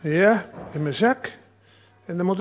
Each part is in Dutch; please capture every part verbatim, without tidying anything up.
Ja, in mijn zak. En dan moet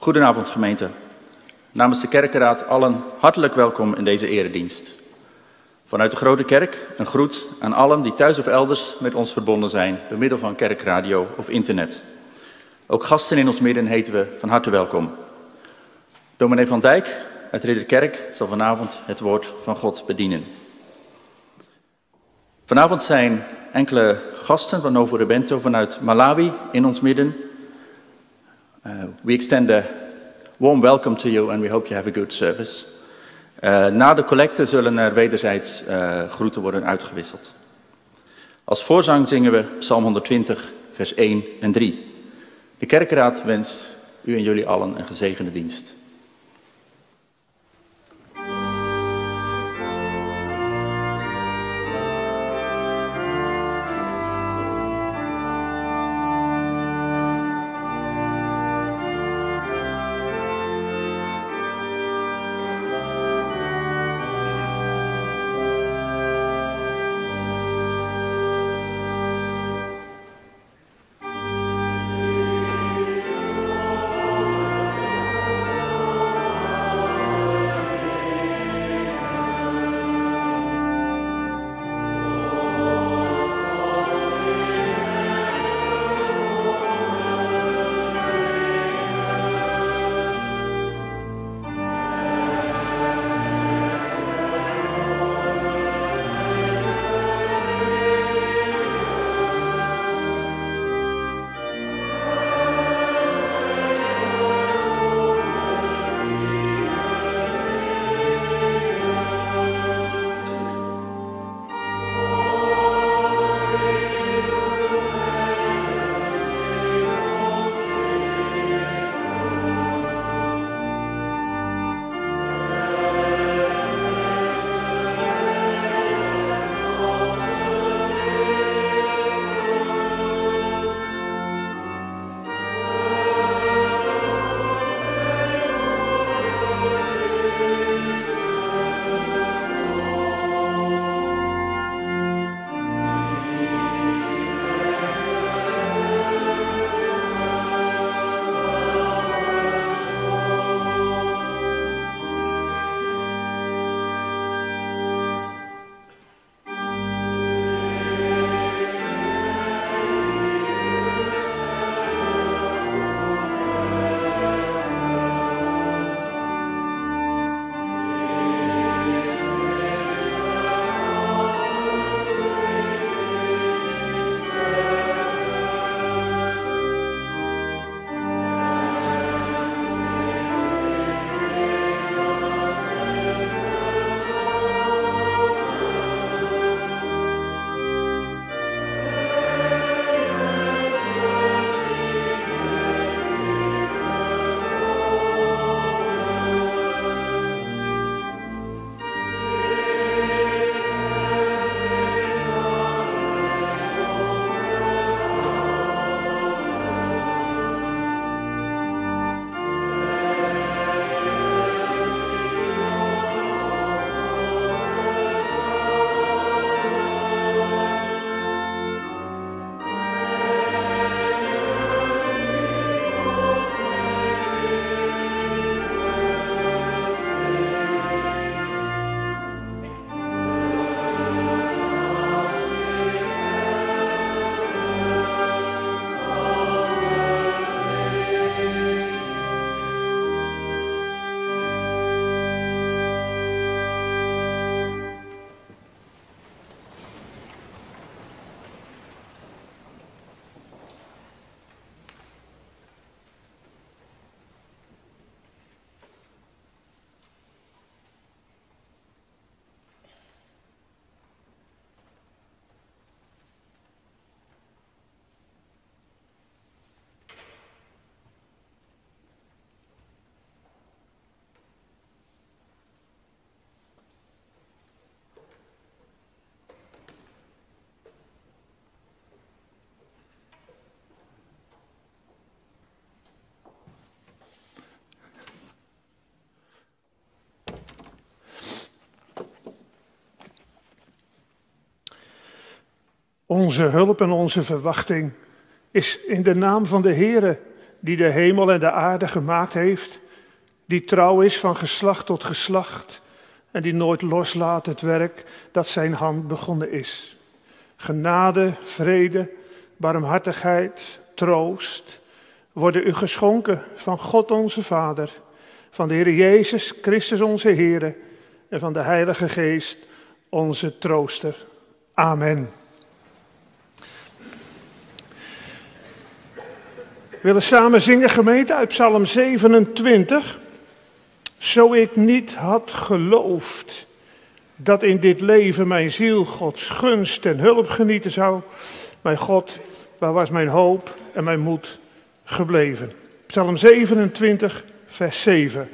Goedenavond gemeente. Namens de kerkenraad allen hartelijk welkom in deze eredienst. Vanuit de Grote Kerk een groet aan allen die thuis of elders met ons verbonden zijn door middel van kerkradio of internet. Ook gasten in ons midden heten we van harte welkom. Dominee van Dijk uit Ridderkerk zal vanavond het woord van God bedienen. Vanavond zijn enkele gasten van Novo Rebento vanuit Malawi in ons midden. Uh, we extend a warm welcome to you and we hope you have a good service. Uh, na de collecte zullen er wederzijds uh, groeten worden uitgewisseld. Als voorzang zingen we Psalm honderdtwintig, vers één en drie. De kerkenraad wenst u en jullie allen een gezegende dienst. Onze hulp en onze verwachting is in de naam van de Heere die de hemel en de aarde gemaakt heeft, die trouw is van geslacht tot geslacht en die nooit loslaat het werk dat zijn hand begonnen is. Genade, vrede, barmhartigheid, troost worden u geschonken van God onze Vader, van de Heer Jezus Christus onze Heer en van de Heilige Geest onze trooster. Amen. We willen samen zingen, gemeente, uit Psalm zevenentwintig. Zo ik niet had geloofd dat in dit leven mijn ziel Gods gunst en hulp genieten zou. Mijn God, waar was mijn hoop en mijn moed gebleven? Psalm zevenentwintig, vers zeven.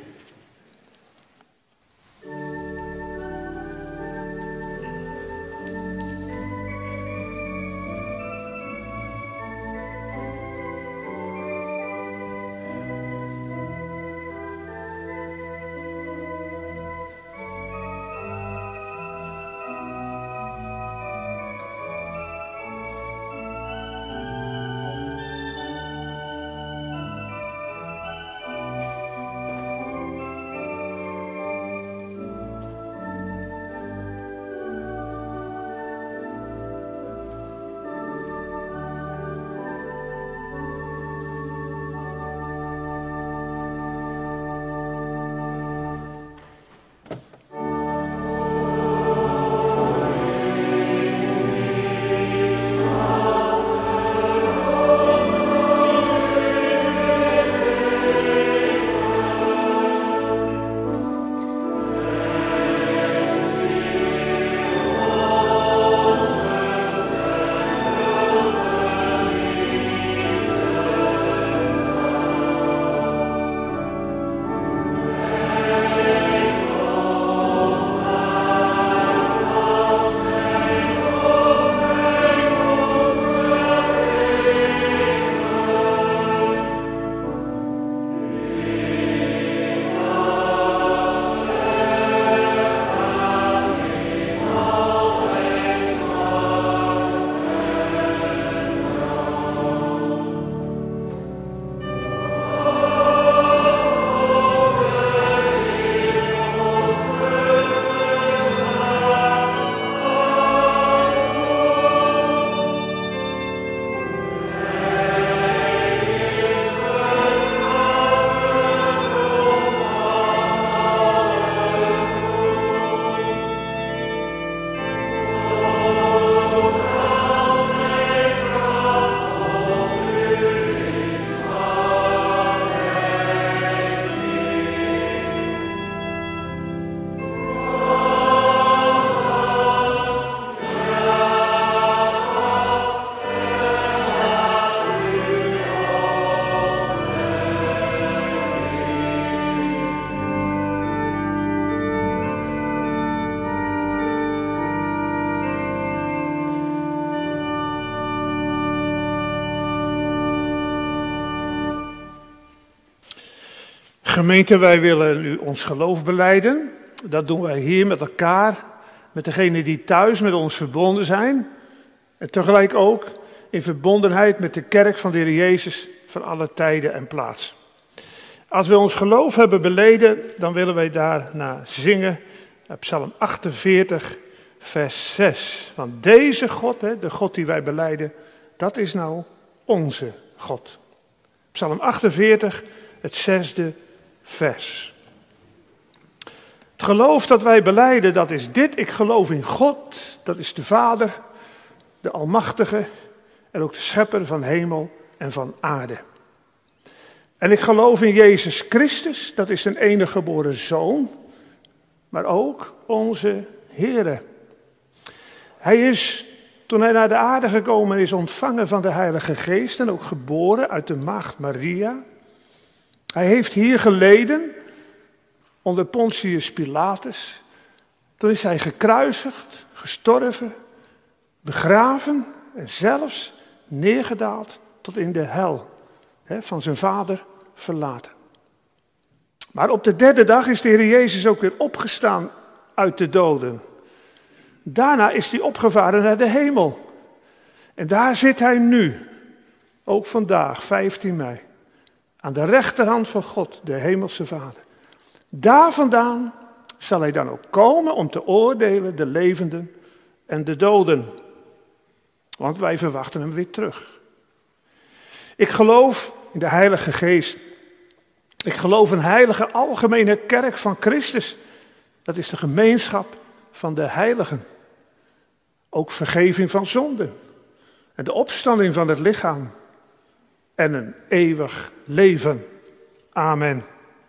Gemeente, wij willen u ons geloof belijden. Dat doen wij hier met elkaar, met degenen die thuis met ons verbonden zijn. En tegelijk ook in verbondenheid met de kerk van de Heer Jezus van alle tijden en plaatsen. Als we ons geloof hebben beleden, dan willen wij daarna zingen. Psalm achtenveertig, vers zes. Want deze God, de God die wij belijden, dat is nou onze God. Psalm achtenveertig, het zesde vers. Het geloof dat wij belijden, dat is dit. Ik geloof in God, dat is de Vader, de Almachtige en ook de Schepper van hemel en van aarde. En ik geloof in Jezus Christus, dat is zijn enige geboren Zoon, maar ook onze Heere. Hij is, toen hij naar de aarde gekomen is, ontvangen van de Heilige Geest en ook geboren uit de maagd Maria. Hij heeft hier geleden onder Pontius Pilatus. Toen is hij gekruisigd, gestorven, begraven en zelfs neergedaald tot in de hel, hè, van zijn vader verlaten. Maar op de derde dag is de Heer Jezus ook weer opgestaan uit de doden. Daarna is hij opgevaren naar de hemel. En daar zit hij nu, ook vandaag, vijftien mei, Aan de rechterhand van God, de hemelse Vader. Daar vandaan zal hij dan ook komen om te oordelen de levenden en de doden. Want wij verwachten hem weer terug. Ik geloof in de Heilige Geest. Ik geloof in een heilige algemene kerk van Christus. Dat is de gemeenschap van de heiligen. Ook vergeving van zonden. En de opstanding van het lichaam. En een eeuwig leven. Amen.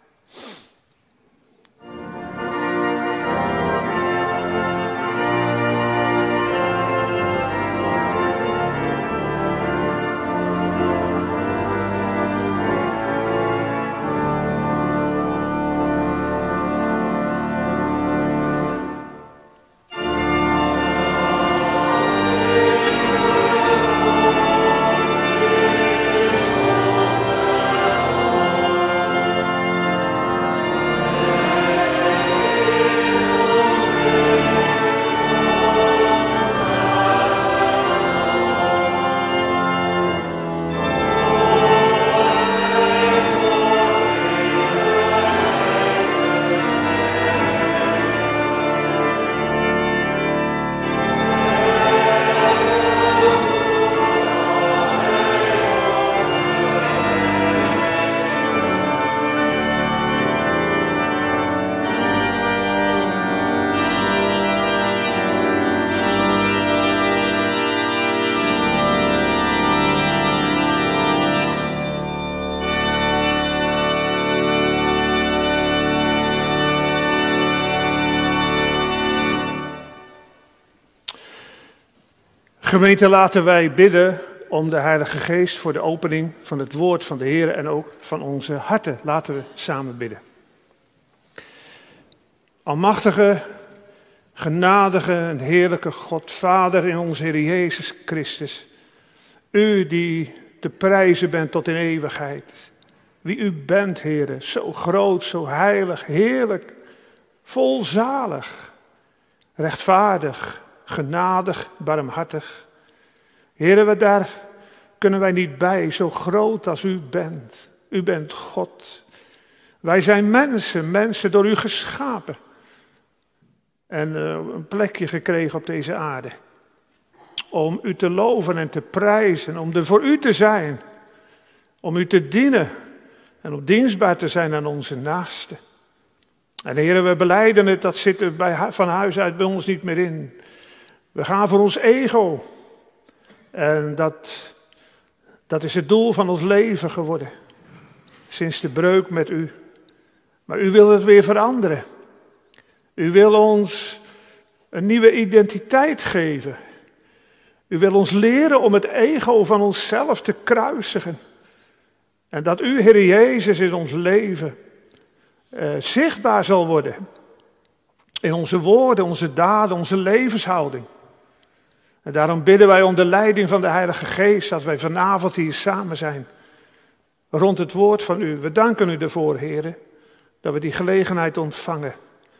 Gemeente, laten wij bidden om de Heilige Geest voor de opening van het woord van de Heer en ook van onze harten. Laten we samen bidden. Almachtige, genadige en heerlijke God, Vader in onze Heer Jezus Christus. U die te prijzen bent tot in eeuwigheid. Wie u bent, Heere, zo groot, zo heilig, heerlijk, volzalig, rechtvaardig, genadig, barmhartig. Heere, we daar kunnen wij niet bij, zo groot als u bent. U bent God. Wij zijn mensen, mensen door u geschapen. En uh, een plekje gekregen op deze aarde. Om u te loven en te prijzen, om er voor u te zijn. Om u te dienen en om dienstbaar te zijn aan onze naasten. En Heere, we belijden het, dat zit er bij, van huis uit bij ons niet meer in. We gaan voor ons ego. En dat, dat is het doel van ons leven geworden. Sinds de breuk met u. Maar u wil het weer veranderen. U wil ons een nieuwe identiteit geven. U wil ons leren om het ego van onszelf te kruisigen. En dat u, Heer Jezus, in ons leven uh, zichtbaar zal worden. In onze woorden, onze daden, onze levenshouding. En daarom bidden wij om de leiding van de Heilige Geest, dat wij vanavond hier samen zijn. Rond het woord van u. We danken u ervoor, Heer, dat we die gelegenheid ontvangen.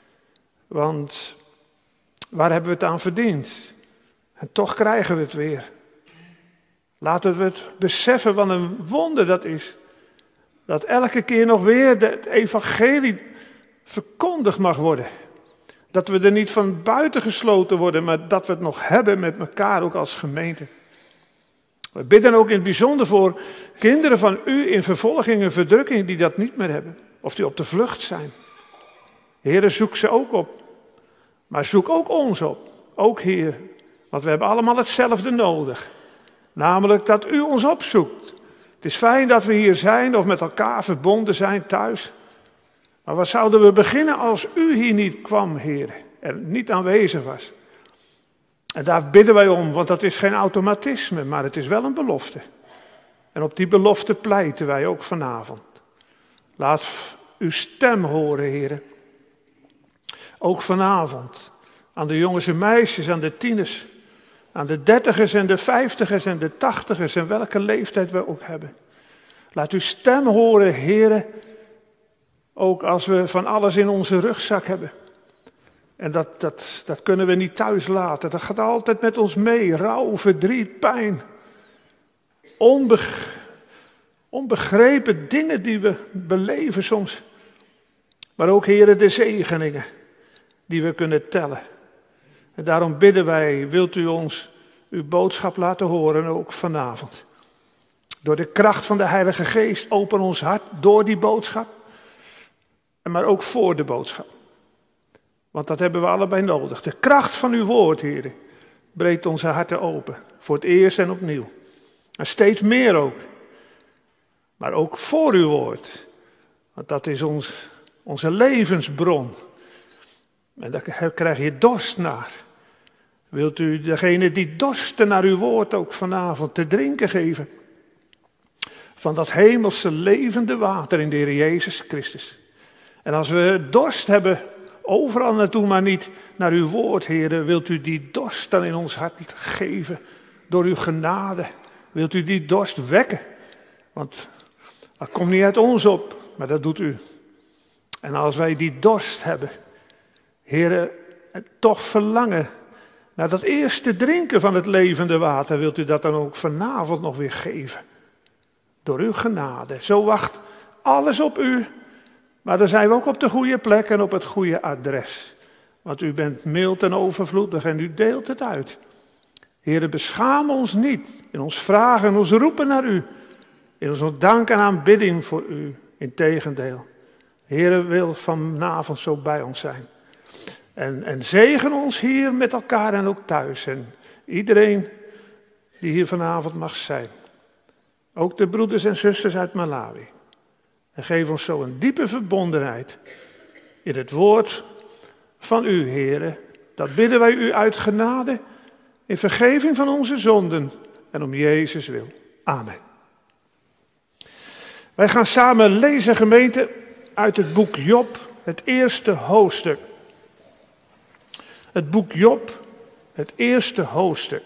Want waar hebben we het aan verdiend? En toch krijgen we het weer. Laten we het beseffen wat een wonder dat is. Dat elke keer nog weer het evangelie verkondigd mag worden. Dat we er niet van buiten gesloten worden, maar dat we het nog hebben met elkaar, ook als gemeente. We bidden ook in het bijzonder voor kinderen van u in vervolging en verdrukking die dat niet meer hebben. Of die op de vlucht zijn. Heere, zoek ze ook op. Maar zoek ook ons op. Ook Heer. Want we hebben allemaal hetzelfde nodig. Namelijk dat u ons opzoekt. Het is fijn dat we hier zijn of met elkaar verbonden zijn thuis. Maar wat zouden we beginnen als u hier niet kwam, Heer, en niet aanwezig was? En daar bidden wij om, want dat is geen automatisme, maar het is wel een belofte. En op die belofte pleiten wij ook vanavond. Laat uw stem horen, Heer. Ook vanavond. Aan de jongens en meisjes, aan de tieners. Aan de dertigers en de vijftigers en de tachtigers en welke leeftijd we ook hebben. Laat uw stem horen, Heer. Ook als we van alles in onze rugzak hebben. En dat, dat, dat kunnen we niet thuis laten. Dat gaat altijd met ons mee. Rouw, verdriet, pijn. Onbeg, onbegrepen dingen die we beleven soms. Maar ook, Heere, de zegeningen die we kunnen tellen. En daarom bidden wij, wilt u ons uw boodschap laten horen, ook vanavond. Door de kracht van de Heilige Geest, open ons hart door die boodschap. Maar ook voor de boodschap. Want dat hebben we allebei nodig. De kracht van uw woord, Heer, breekt onze harten open. Voor het eerst en opnieuw. En steeds meer ook. Maar ook voor uw woord. Want dat is ons, onze levensbron. En daar krijg je dorst naar. Wilt u degene die dorsten naar uw woord ook vanavond te drinken geven? Van dat hemelse levende water in de Heer Jezus Christus. En als we dorst hebben, overal naartoe, maar niet naar uw woord, Heer, wilt u die dorst dan in ons hart geven door uw genade. Wilt u die dorst wekken? Want dat komt niet uit ons op, maar dat doet u. En als wij die dorst hebben, Heer, toch verlangen naar dat eerste drinken van het levende water, wilt u dat dan ook vanavond nog weer geven. Door uw genade. Zo wacht alles op u. Maar dan zijn we ook op de goede plek en op het goede adres. Want u bent mild en overvloedig en u deelt het uit. Heere, beschaam ons niet in ons vragen en ons roepen naar u. In ons dank en aanbidding voor u. Integendeel. Heere, wil vanavond zo bij ons zijn. En, en zegen ons hier met elkaar en ook thuis. En iedereen die hier vanavond mag zijn. Ook de broeders en zusters uit Malawi. En geef ons zo een diepe verbondenheid in het woord van u, Heere. Dat bidden wij u uit genade in vergeving van onze zonden en om Jezus wil. Amen. Wij gaan samen lezen, gemeente, uit het boek Job, het eerste hoofdstuk. Het boek Job, het eerste hoofdstuk.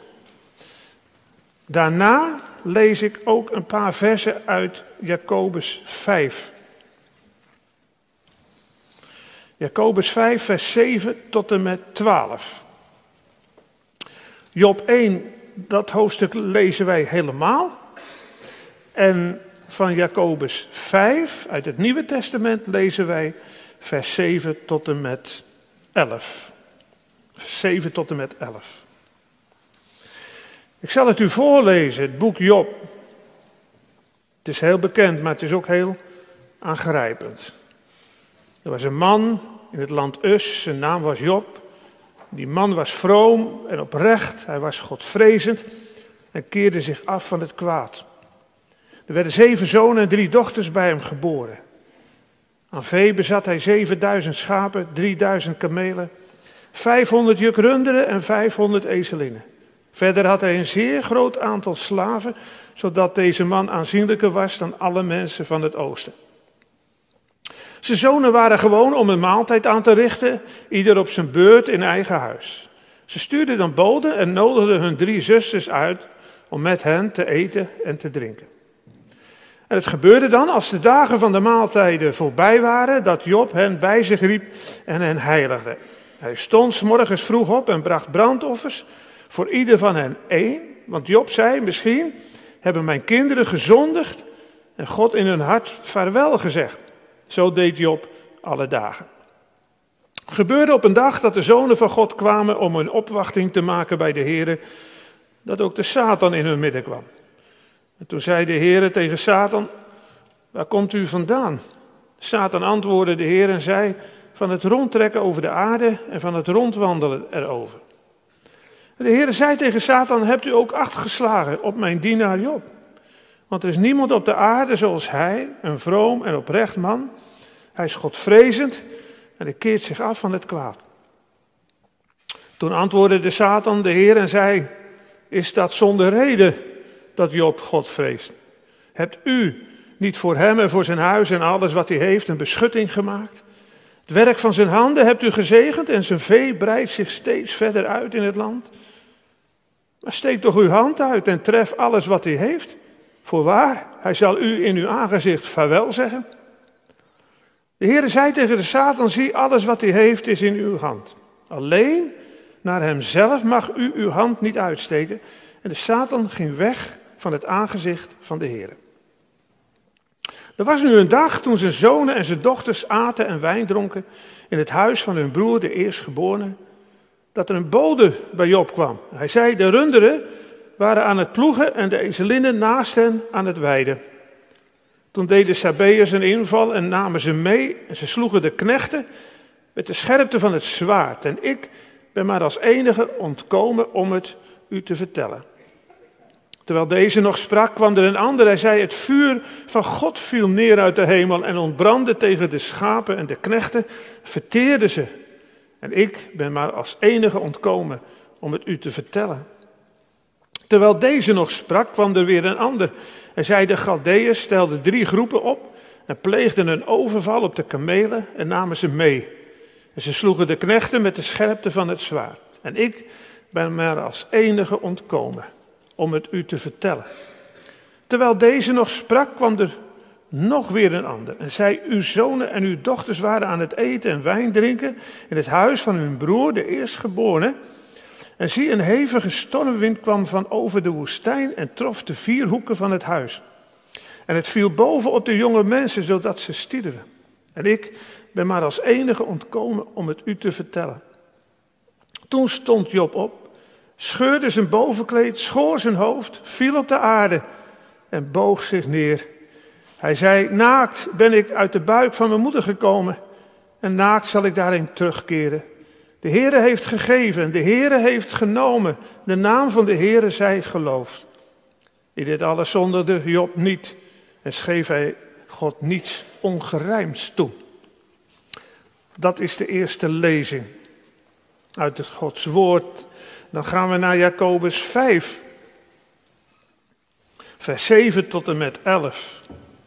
Daarna lees ik ook een paar versen uit Jacobus vijf. Jacobus vijf, vers zeven tot en met twaalf. Job één, dat hoofdstuk lezen wij helemaal. En van Jacobus vijf, uit het Nieuwe Testament, lezen wij vers zeven tot en met elf. Vers zeven tot en met elf. Ik zal het u voorlezen, het boek Job. Het is heel bekend, maar het is ook heel aangrijpend. Er was een man in het land Us, zijn naam was Job. Die man was vroom en oprecht, hij was godvrezend en keerde zich af van het kwaad. Er werden zeven zonen en drie dochters bij hem geboren. Aan vee bezat hij zevenduizend schapen, drieduizend kamelen, vijfhonderd juk runderen en vijfhonderd ezelinnen. Verder had hij een zeer groot aantal slaven, zodat deze man aanzienlijker was dan alle mensen van het oosten. Zijn zonen waren gewoon om een maaltijd aan te richten, ieder op zijn beurt in eigen huis. Ze stuurden dan boden en nodigden hun drie zusters uit om met hen te eten en te drinken. En het gebeurde dan, als de dagen van de maaltijden voorbij waren, dat Job hen bij zich riep en hen heiligde. Hij stond 's morgens vroeg op en bracht brandoffers, voor ieder van hen één, want Job zei, misschien hebben mijn kinderen gezondigd en God in hun hart vaarwel gezegd. Zo deed Job alle dagen. Het gebeurde op een dag dat de zonen van God kwamen om een opwachting te maken bij de Heere, dat ook de Satan in hun midden kwam. En toen zei de Heere tegen Satan, waar komt u vandaan? Satan antwoordde de Heer en zei, van het rondtrekken over de aarde en van het rondwandelen erover. De Heer zei tegen Satan, hebt u ook acht geslagen op mijn dienaar Job? Want er is niemand op de aarde zoals hij, een vroom en oprecht man. Hij is godvrezend en hij keert zich af van het kwaad. Toen antwoordde de Satan de Heer en zei, is dat zonder reden dat Job God vreest? Hebt u niet voor hem en voor zijn huis en alles wat hij heeft een beschutting gemaakt? Het werk van zijn handen hebt u gezegend en zijn vee breidt zich steeds verder uit in het land. Maar steek toch uw hand uit en tref alles wat hij heeft. Voorwaar, hij zal u in uw aangezicht vaarwel zeggen. De Heer zei tegen de Satan, zie, alles wat hij heeft is in uw hand. Alleen naar hemzelf mag u uw hand niet uitsteken. En de Satan ging weg van het aangezicht van de Heer. Er was nu een dag toen zijn zonen en zijn dochters aten en wijn dronken in het huis van hun broer, de eerstgeborene, dat er een bode bij Job kwam. Hij zei, de runderen waren aan het ploegen en de ezelinnen naast hen aan het weiden. Toen deden Sabeërs een inval en namen ze mee en ze sloegen de knechten met de scherpte van het zwaard. En ik ben maar als enige ontkomen om het u te vertellen. Terwijl deze nog sprak, kwam er een ander. Hij zei, het vuur van God viel neer uit de hemel en ontbrandde tegen de schapen en de knechten, verteerde ze. En ik ben maar als enige ontkomen om het u te vertellen. Terwijl deze nog sprak, kwam er weer een ander. Hij zei, de Galdeërs stelden drie groepen op en pleegden een overval op de kamelen en namen ze mee. En ze sloegen de knechten met de scherpte van het zwaard. En ik ben maar als enige ontkomen om het u te vertellen. Terwijl deze nog sprak, kwam er nog weer een ander. En zei, uw zonen en uw dochters waren aan het eten en wijn drinken in het huis van hun broer, de eerstgeborene. En zie, een hevige stormwind kwam van over de woestijn en trof de vier hoeken van het huis. En het viel boven op de jonge mensen, zodat ze stierven. En ik ben maar als enige ontkomen om het u te vertellen. Toen stond Job op, scheurde zijn bovenkleed, schoor zijn hoofd, viel op de aarde en boog zich neer. Hij zei, naakt ben ik uit de buik van mijn moeder gekomen en naakt zal ik daarin terugkeren. De Heere heeft gegeven, de Heere heeft genomen, de naam van de Heere zij geloofd. In dit alles zonderde Job niet en schreef hij God niets ongerijmds toe. Dat is de eerste lezing uit het Gods woord. Dan gaan we naar Jacobus vijf, vers zeven tot en met elf.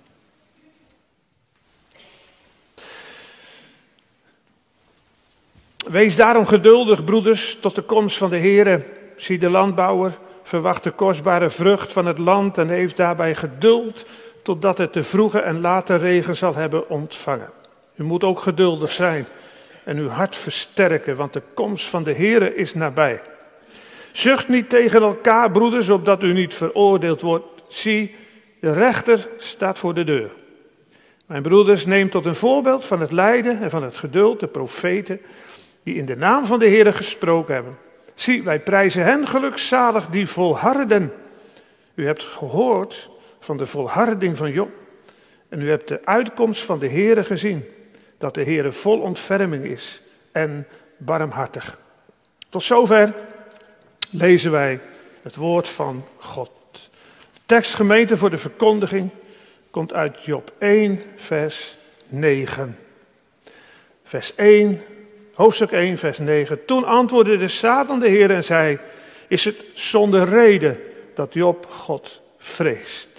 Wees daarom geduldig, broeders, tot de komst van de Heere. Zie, de landbouwer verwacht de kostbare vrucht van het land en heeft daarbij geduld totdat het de vroege en late regen zal hebben ontvangen. U moet ook geduldig zijn en uw hart versterken, want de komst van de Heere is nabij. Zucht niet tegen elkaar, broeders, opdat u niet veroordeeld wordt. Zie, de rechter staat voor de deur. Mijn broeders, neem tot een voorbeeld van het lijden en van het geduld de profeten die in de naam van de Heere gesproken hebben. Zie, wij prijzen hen gelukzalig die volharden. U hebt gehoord van de volharding van Job en u hebt de uitkomst van de Heere gezien, dat de Heere vol ontferming is en barmhartig. Tot zover lezen wij het woord van God. De tekst gemeente voor de verkondiging komt uit Job één, vers negen. Vers één, hoofdstuk één, vers negen. Toen antwoordde de Satan de Heer en zei, is het zonder reden dat Job God vreest?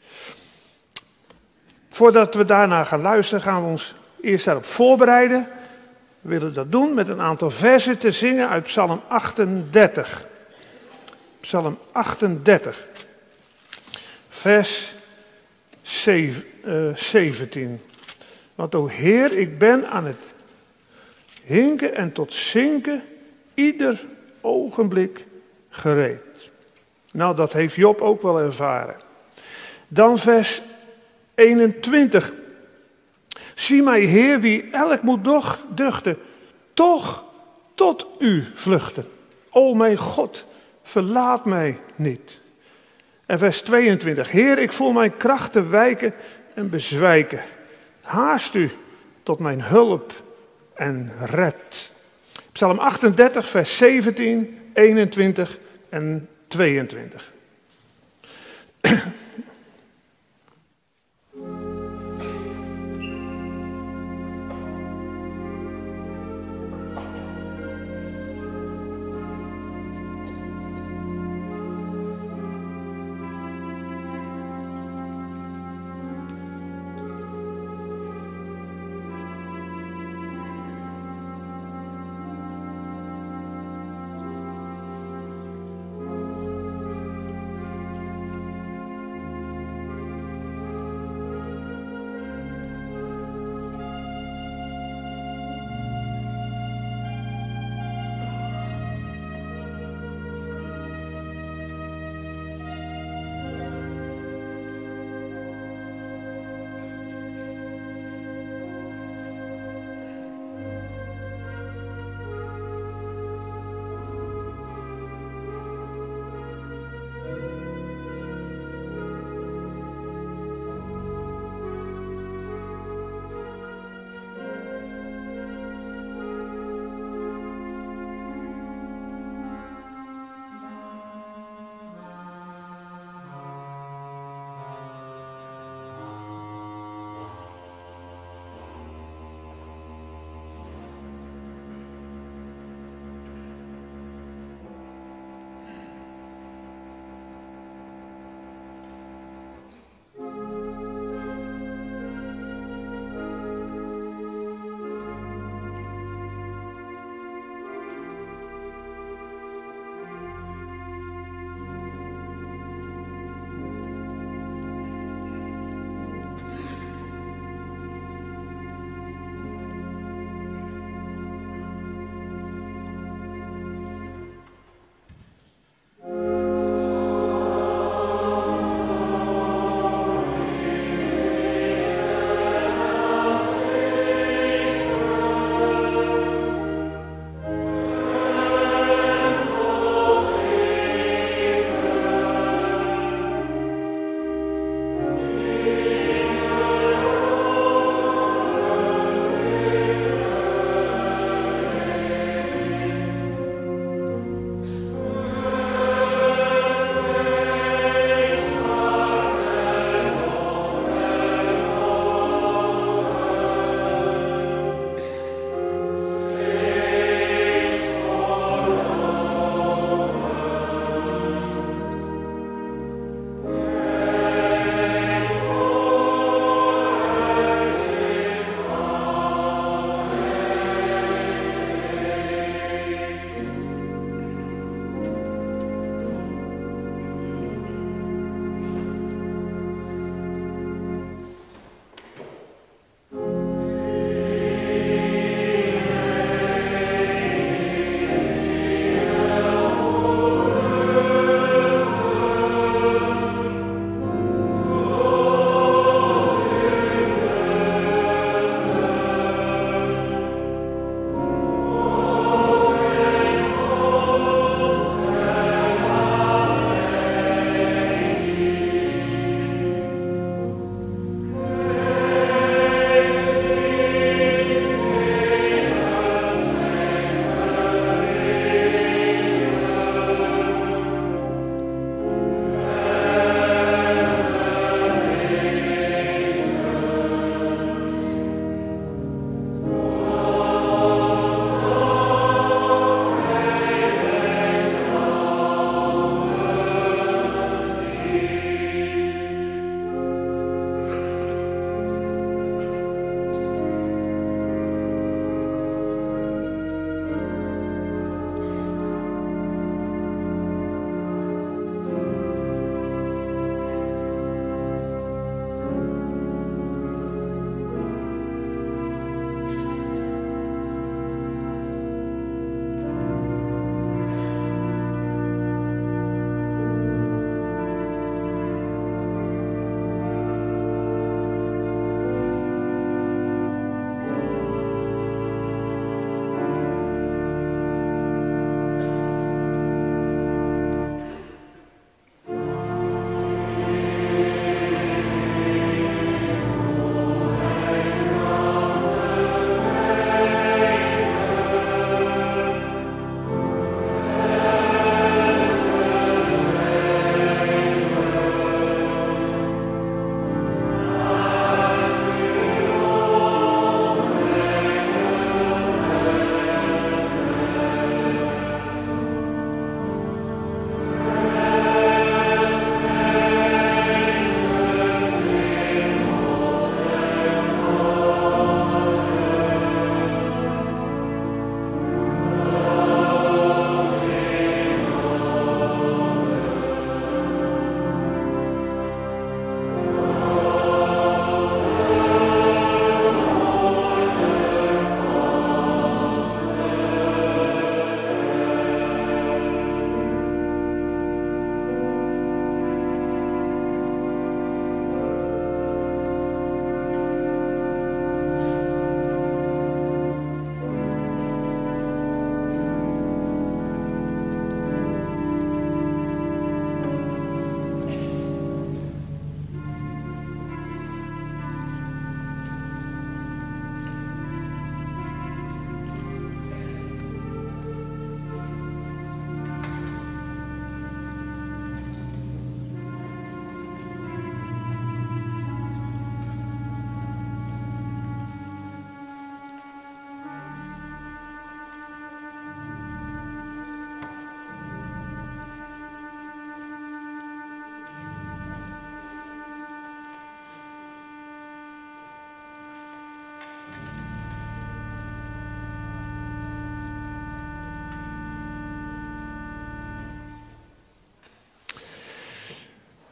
Voordat we daarna gaan luisteren, gaan we ons eerst daarop voorbereiden. We willen dat doen met een aantal versen te zingen uit Psalm achtendertig. Psalm achtendertig, vers zeventien. Want o Heer, ik ben aan het hinken en tot zinken ieder ogenblik gereed. Nou, dat heeft Job ook wel ervaren. Dan vers eenentwintig. Zie mij, Heer, wie elk moet doch duchten, toch tot u vluchten. O mijn God, verlaat mij niet. En vers tweeëntwintig. Heer, ik voel mijn krachten wijken en bezwijken. Haast u tot mijn hulp en red. Psalm achtendertig, vers zeventien, eenentwintig en tweeëntwintig.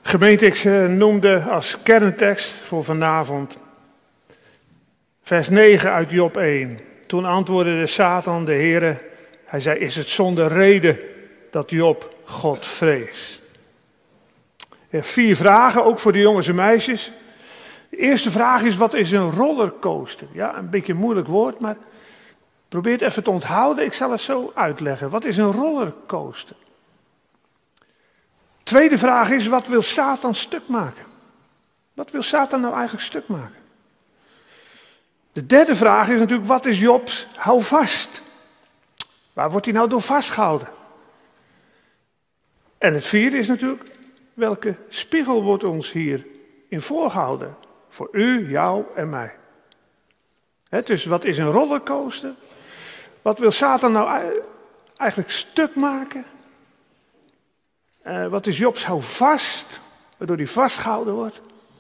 Gemeente, ik noemde als kerntekst voor vanavond vers negen uit Job één. Toen antwoordde de Satan de Heere, hij zei, is het zonder reden dat Job God vreest? Er vier vragen, ook voor de jongens en meisjes. De eerste vraag is, wat is een rollercoaster? Ja, een beetje een moeilijk woord, maar probeer het even te onthouden. Ik zal het zo uitleggen. Wat is een rollercoaster? Tweede vraag is, wat wil Satan stuk maken? Wat wil Satan nou eigenlijk stuk maken? De derde vraag is natuurlijk, wat is Jobs houvast? Waar wordt hij nou door vastgehouden? En het vierde is natuurlijk, welke spiegel wordt ons hierin voorgehouden? Voor u, jou en mij. He, dus wat is een rollercoaster? Wat wil Satan nou eigenlijk stuk maken? Uh, wat is Jobs houvast, waardoor hij vastgehouden wordt?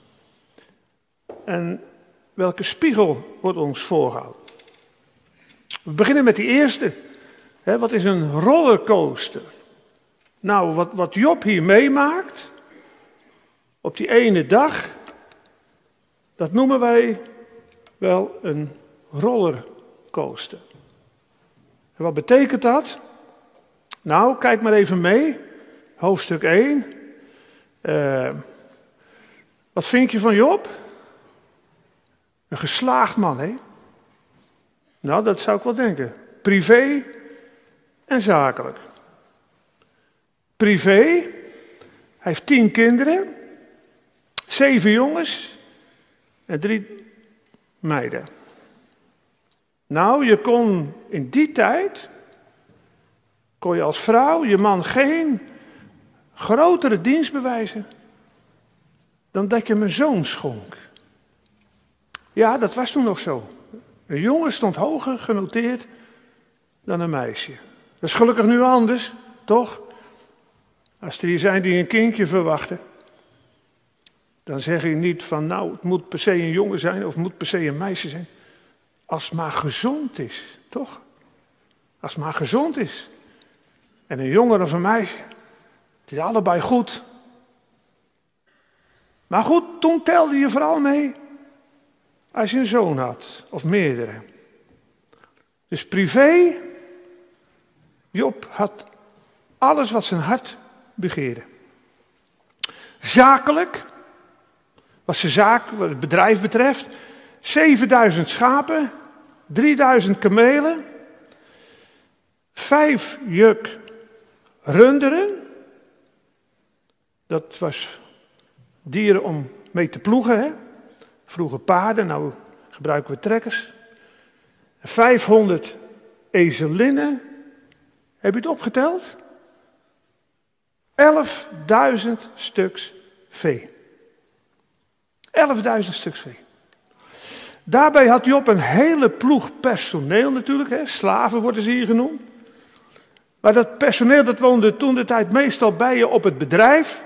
En welke spiegel wordt ons voorgehouden? We beginnen met die eerste. He, wat is een rollercoaster? Nou, wat, wat Job hier meemaakt, op die ene dag, dat noemen wij wel een rollercoaster. En wat betekent dat? Nou, kijk maar even mee. Hoofdstuk één. Uh, wat vind je van Job? Een geslaagd man, hè? Nou, dat zou ik wel denken. Privé en zakelijk. Privé, hij heeft tien kinderen, zeven jongens en drie meiden. Nou, je kon in die tijd, kon je als vrouw je man geen grotere dienst bewijzen dan dat je hem een zoon schonk. Ja, dat was toen nog zo. Een jongen stond hoger genoteerd dan een meisje. Dat is gelukkig nu anders, toch? Als er hier zijn die een kindje verwachten, dan zeg je niet van nou, het moet per se een jongen zijn of het moet per se een meisje zijn. Als het maar gezond is, toch? Als het maar gezond is. En een jongen of een meisje, het is allebei goed. Maar goed, toen telde je vooral mee als je een zoon had, of meerdere. Dus privé, Job had alles wat zijn hart begeerde. Zakelijk, wat zijn zaak, wat het bedrijf betreft, zevenduizend schapen, drieduizend kamelen, vijf juk runderen. Dat was dieren om mee te ploegen, hè? Vroeger paarden, nou gebruiken we trekkers. vijfhonderd ezelinnen. Heb je het opgeteld? elfduizend stuks vee. elfduizend stuks vee. Daarbij had Job een hele ploeg personeel natuurlijk, hè? Slaven worden ze hier genoemd. Maar dat personeel dat woonde toen de tijd meestal bij je op het bedrijf.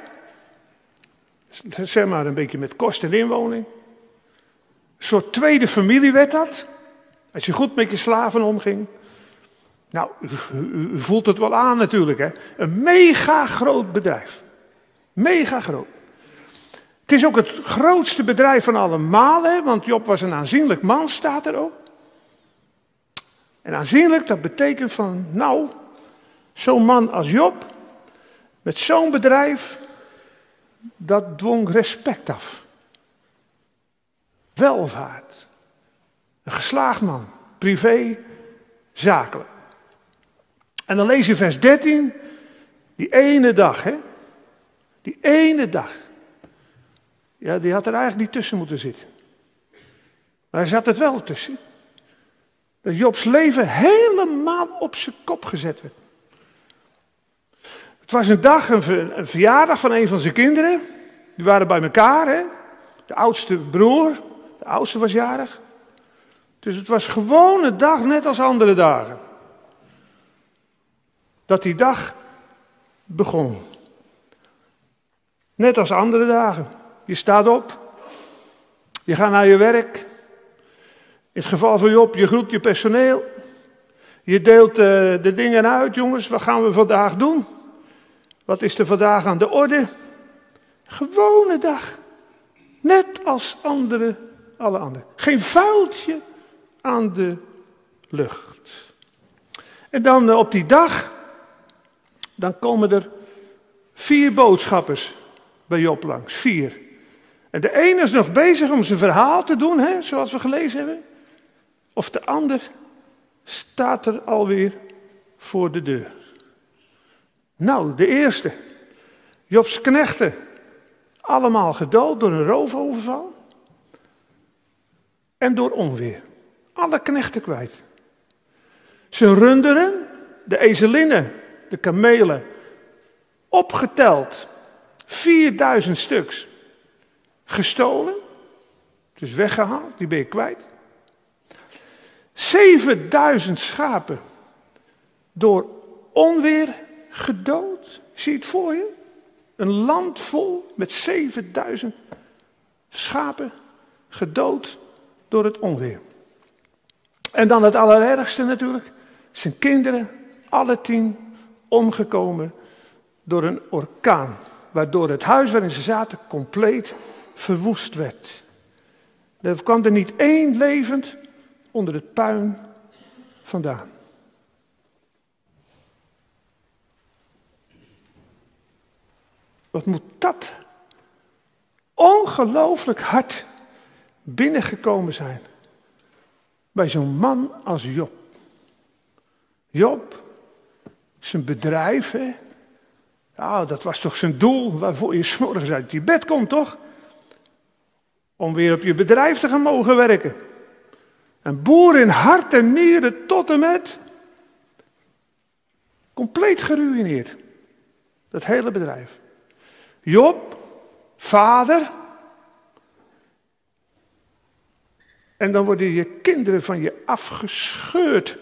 Zeg maar een beetje met kost en inwoning. Een soort tweede familie werd dat. Als je goed met je slaven omging. Nou, u, u, u voelt het wel aan natuurlijk, hè. Een mega groot bedrijf. Mega groot. Het is ook het grootste bedrijf van allemaal, hè, want Job was een aanzienlijk man, staat er ook. En aanzienlijk, dat betekent van, nou, zo'n man als Job, met zo'n bedrijf, dat dwong respect af. Welvaart. Een geslaagd man, privé, zakelijk. En dan lees je vers dertien, die ene dag, hè. Die ene dag. Ja, die had er eigenlijk niet tussen moeten zitten. Maar hij zat er wel tussen. Dat Jobs leven helemaal op zijn kop gezet werd. Het was een dag, een, ver, een verjaardag van een van zijn kinderen. Die waren bij elkaar, hè. De oudste broer, de oudste was jarig. Dus het was gewoon een dag, net als andere dagen. Dat die dag begon. Net als andere dagen. Je staat op. Je gaat naar je werk. In het geval van Job, je groet je personeel. Je deelt uh, de dingen uit, jongens. Wat gaan we vandaag doen? Wat is er vandaag aan de orde? Gewone dag. Net als andere, alle anderen. Geen vuiltje aan de lucht. En dan op die dag, dan komen er vier boodschappers bij Job langs. Vier. En de ene is nog bezig om zijn verhaal te doen, hè, zoals we gelezen hebben. Of de ander staat er alweer voor de deur. Nou, de eerste. Jobs knechten. Allemaal gedood door een roofoverval. En door onweer. Alle knechten kwijt. Zijn runderen, de ezelinnen, de kamelen, opgeteld. vierduizend stuks. Gestolen. Dus weggehaald, die ben je kwijt. zevenduizend schapen door onweer gedood. Zie je het voor je? Een land vol met zevenduizend schapen gedood door het onweer. En dan het allerergste natuurlijk. Zijn kinderen, alle tien, omgekomen door een orkaan. Waardoor het huis waarin ze zaten compleet verwoest werd. Er kwam er niet één levend onder het puin vandaan. Wat moet dat ongelooflijk hard binnengekomen zijn bij zo'n man als Job. Job, zijn bedrijf, hè? Ja, dat was toch zijn doel waarvoor je 's morgens uit je bed komt, toch? Om weer op je bedrijf te gaan mogen werken. Een boer in hart en nieren tot en met. Compleet geruïneerd. Dat hele bedrijf. Job, vader. En dan worden je kinderen van je afgescheurd.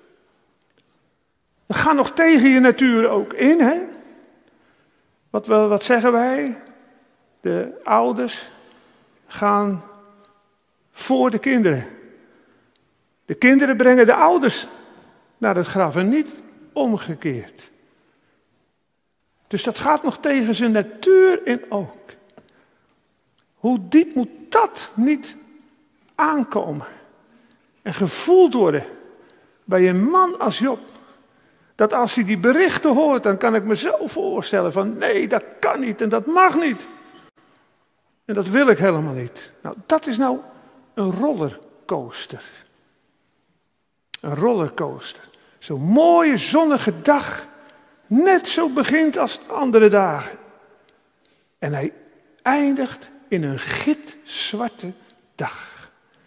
Dat gaat nog tegen je natuur ook in, hè? Wat, wat zeggen wij? De ouders gaan voor de kinderen. De kinderen brengen de ouders naar het graf en niet omgekeerd. Dus dat gaat nog tegen zijn natuur in ook. Hoe diep moet dat niet aankomen en gevoeld worden bij een man als Job? Dat als hij die berichten hoort, dan kan ik me zo voorstellen van nee, dat kan niet en dat mag niet. En dat wil ik helemaal niet. Nou, dat is nou een rollercoaster. Een rollercoaster. Zo'n mooie zonnige dag. Net zo begint als andere dagen. En hij eindigt in een gitzwarte dag.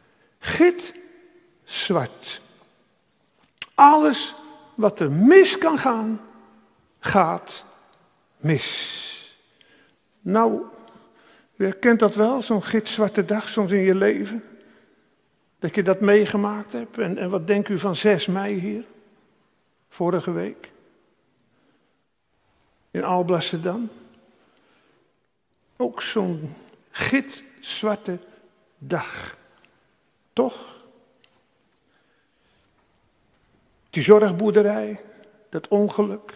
Gitzwart. Alles wat er mis kan gaan, gaat mis. Nou, u herkent dat wel, zo'n gitzwarte dag soms in je leven. Dat je dat meegemaakt hebt. En, en wat denkt u van zes mei hier? Vorige week. In Alblasserdam. Ook zo'n gitzwarte dag. Toch? Die zorgboerderij, dat ongeluk.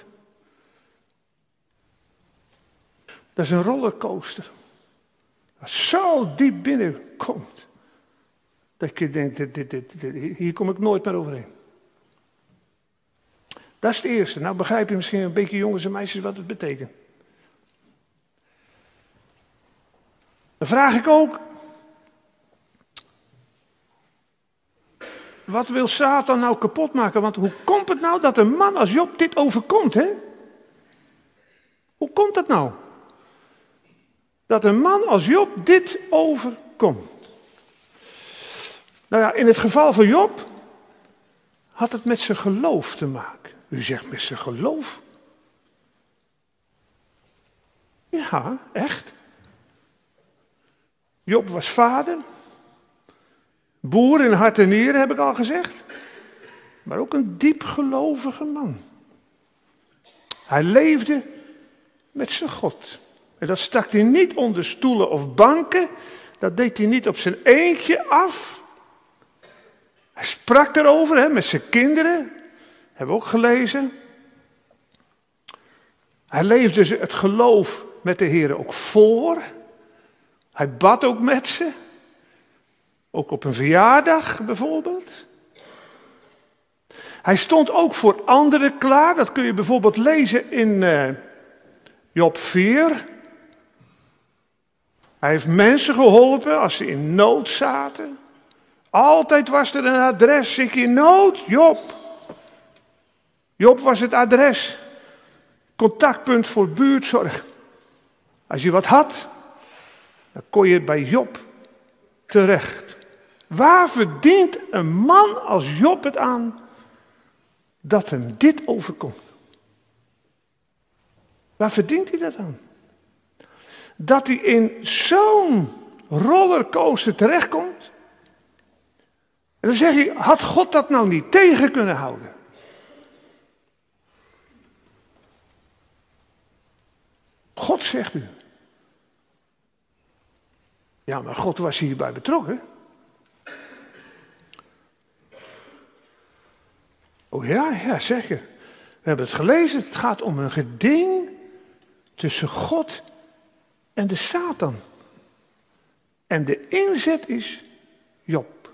Dat is een rollercoaster. Wat zo diep binnenkomt. Dat je denkt, dit, dit, dit, dit, hier kom ik nooit meer overheen. Dat is het eerste. Nou begrijp je misschien een beetje, jongens en meisjes, wat het betekent. Dan vraag ik ook, wat wil Satan nou kapot maken? Want hoe komt het nou dat een man als Job dit overkomt, hè? Hoe komt dat nou? Dat een man als Job dit overkomt. Nou ja, in het geval van Job had het met zijn geloof te maken. U zegt met zijn geloof? Ja, echt. Job was vader. Boer in hart en nieren, heb ik al gezegd. Maar ook een diepgelovige man. Hij leefde met zijn God. En dat stak hij niet onder stoelen of banken. Dat deed hij niet op zijn eentje af. Hij sprak erover hè, met zijn kinderen. Hebben we ook gelezen. Hij leefde het geloof met de Heer ook voor. Hij bad ook met ze. Ook op een verjaardag bijvoorbeeld. Hij stond ook voor anderen klaar. Dat kun je bijvoorbeeld lezen in uh, Job vier. Hij heeft mensen geholpen als ze in nood zaten. Altijd was er een adres. Zit je in nood? Job. Job was het adres. Contactpunt voor buurtzorg. Als je wat had, dan kon je bij Job terecht. Waar verdient een man als Job het aan dat hem dit overkomt? Waar verdient hij dat aan? Dat hij in zo'n rollercoaster terechtkomt. En dan zeg je, had God dat nou niet tegen kunnen houden? God zegt u. Ja, maar God was hierbij betrokken. Oh ja, ja, zeker. We hebben het gelezen. Het gaat om een geding tussen God en de Satan. En de inzet is Job.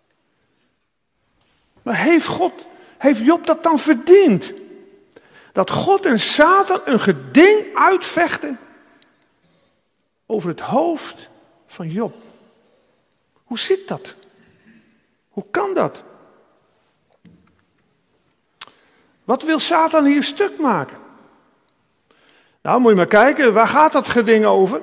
Maar heeft God, heeft Job dat dan verdiend? Dat God en Satan een geding uitvechten over het hoofd van Job. Hoe zit dat? Hoe kan dat? Wat wil Satan hier stuk maken? Nou, moet je maar kijken, waar gaat dat geding over?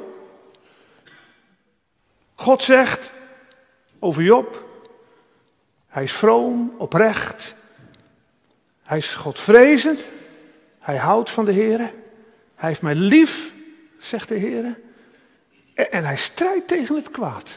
God zegt over Job, hij is vroom, oprecht, hij is Godvrezend, hij houdt van de Heer, hij heeft mij lief, zegt de Heer, en hij strijdt tegen het kwaad.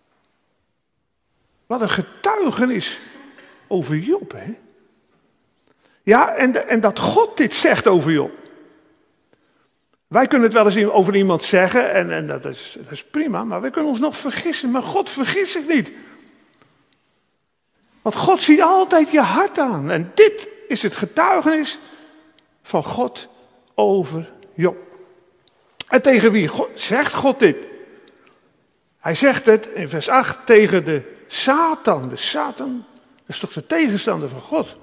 Wat een getuigenis over Job, hè? Ja, en, de, en dat God dit zegt over Job. Wij kunnen het wel eens over iemand zeggen, en, en dat, is, dat is prima, maar wij kunnen ons nog vergissen. Maar God vergist zich niet. Want God ziet altijd je hart aan. En dit is het getuigenis van God over Job. En tegen wie God, zegt God dit? Hij zegt het in vers acht tegen de Satan. De Satan, dat is toch de tegenstander van God?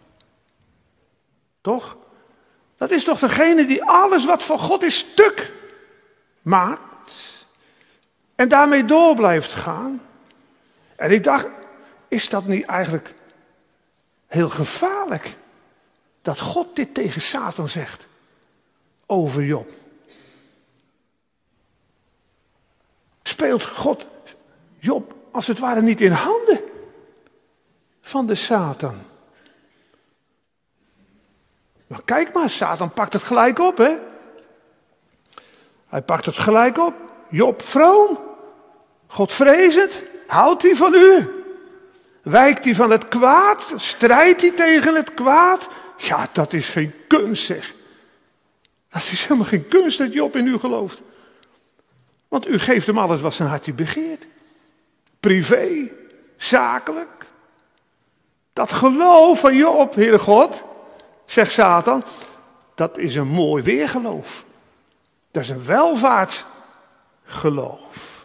Toch? Dat is toch degene die alles wat van God is stuk maakt. En daarmee door blijft gaan. En ik dacht, is dat niet eigenlijk heel gevaarlijk? Dat God dit tegen Satan zegt. Over Job. Speelt God Job als het ware niet in handen van de Satan? Maar kijk maar, Satan pakt het gelijk op, hè. Hij pakt het gelijk op. Job vroom, Godvrezend, houdt hij van u? Wijkt hij van het kwaad? Strijdt hij tegen het kwaad? Ja, dat is geen kunst, zeg. Dat is helemaal geen kunst dat Job in u gelooft. Want u geeft hem alles wat zijn hartje begeert. Privé, zakelijk. Dat geloof van Job, Heere God, zegt Satan, dat is een mooi weergeloof. Dat is een welvaartsgeloof.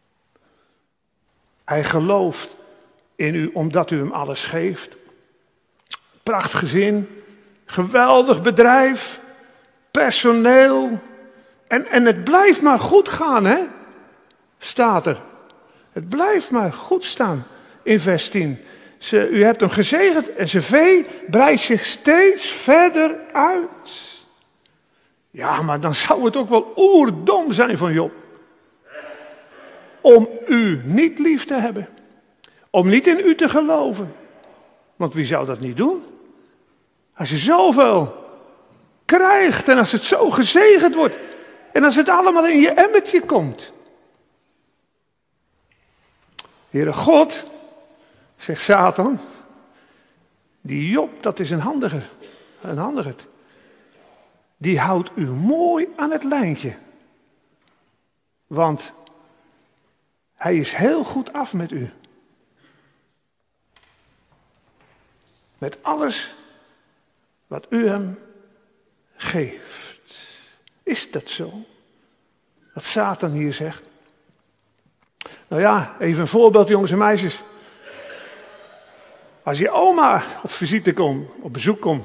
Hij gelooft in u omdat u hem alles geeft. Prachtig gezin, geweldig bedrijf, personeel. En, en het blijft maar goed gaan, hè? Staat er. Het blijft maar goed staan in vers tien. Ze, u hebt hem gezegend en zijn vee breidt zich steeds verder uit. Ja, maar dan zou het ook wel oerdom zijn van Job. Om u niet lief te hebben. Om niet in u te geloven. Want wie zou dat niet doen? Als je zoveel krijgt en als het zo gezegend wordt. En als het allemaal in je emmertje komt. Heere God, zegt Satan, die Job, dat is een handiger, een handiger. Die houdt u mooi aan het lijntje. Want hij is heel goed af met u. Met alles wat u hem geeft. Is dat zo? Wat Satan hier zegt. Nou ja, even een voorbeeld, jongens en meisjes. Als je oma op visite komt, op bezoek komt.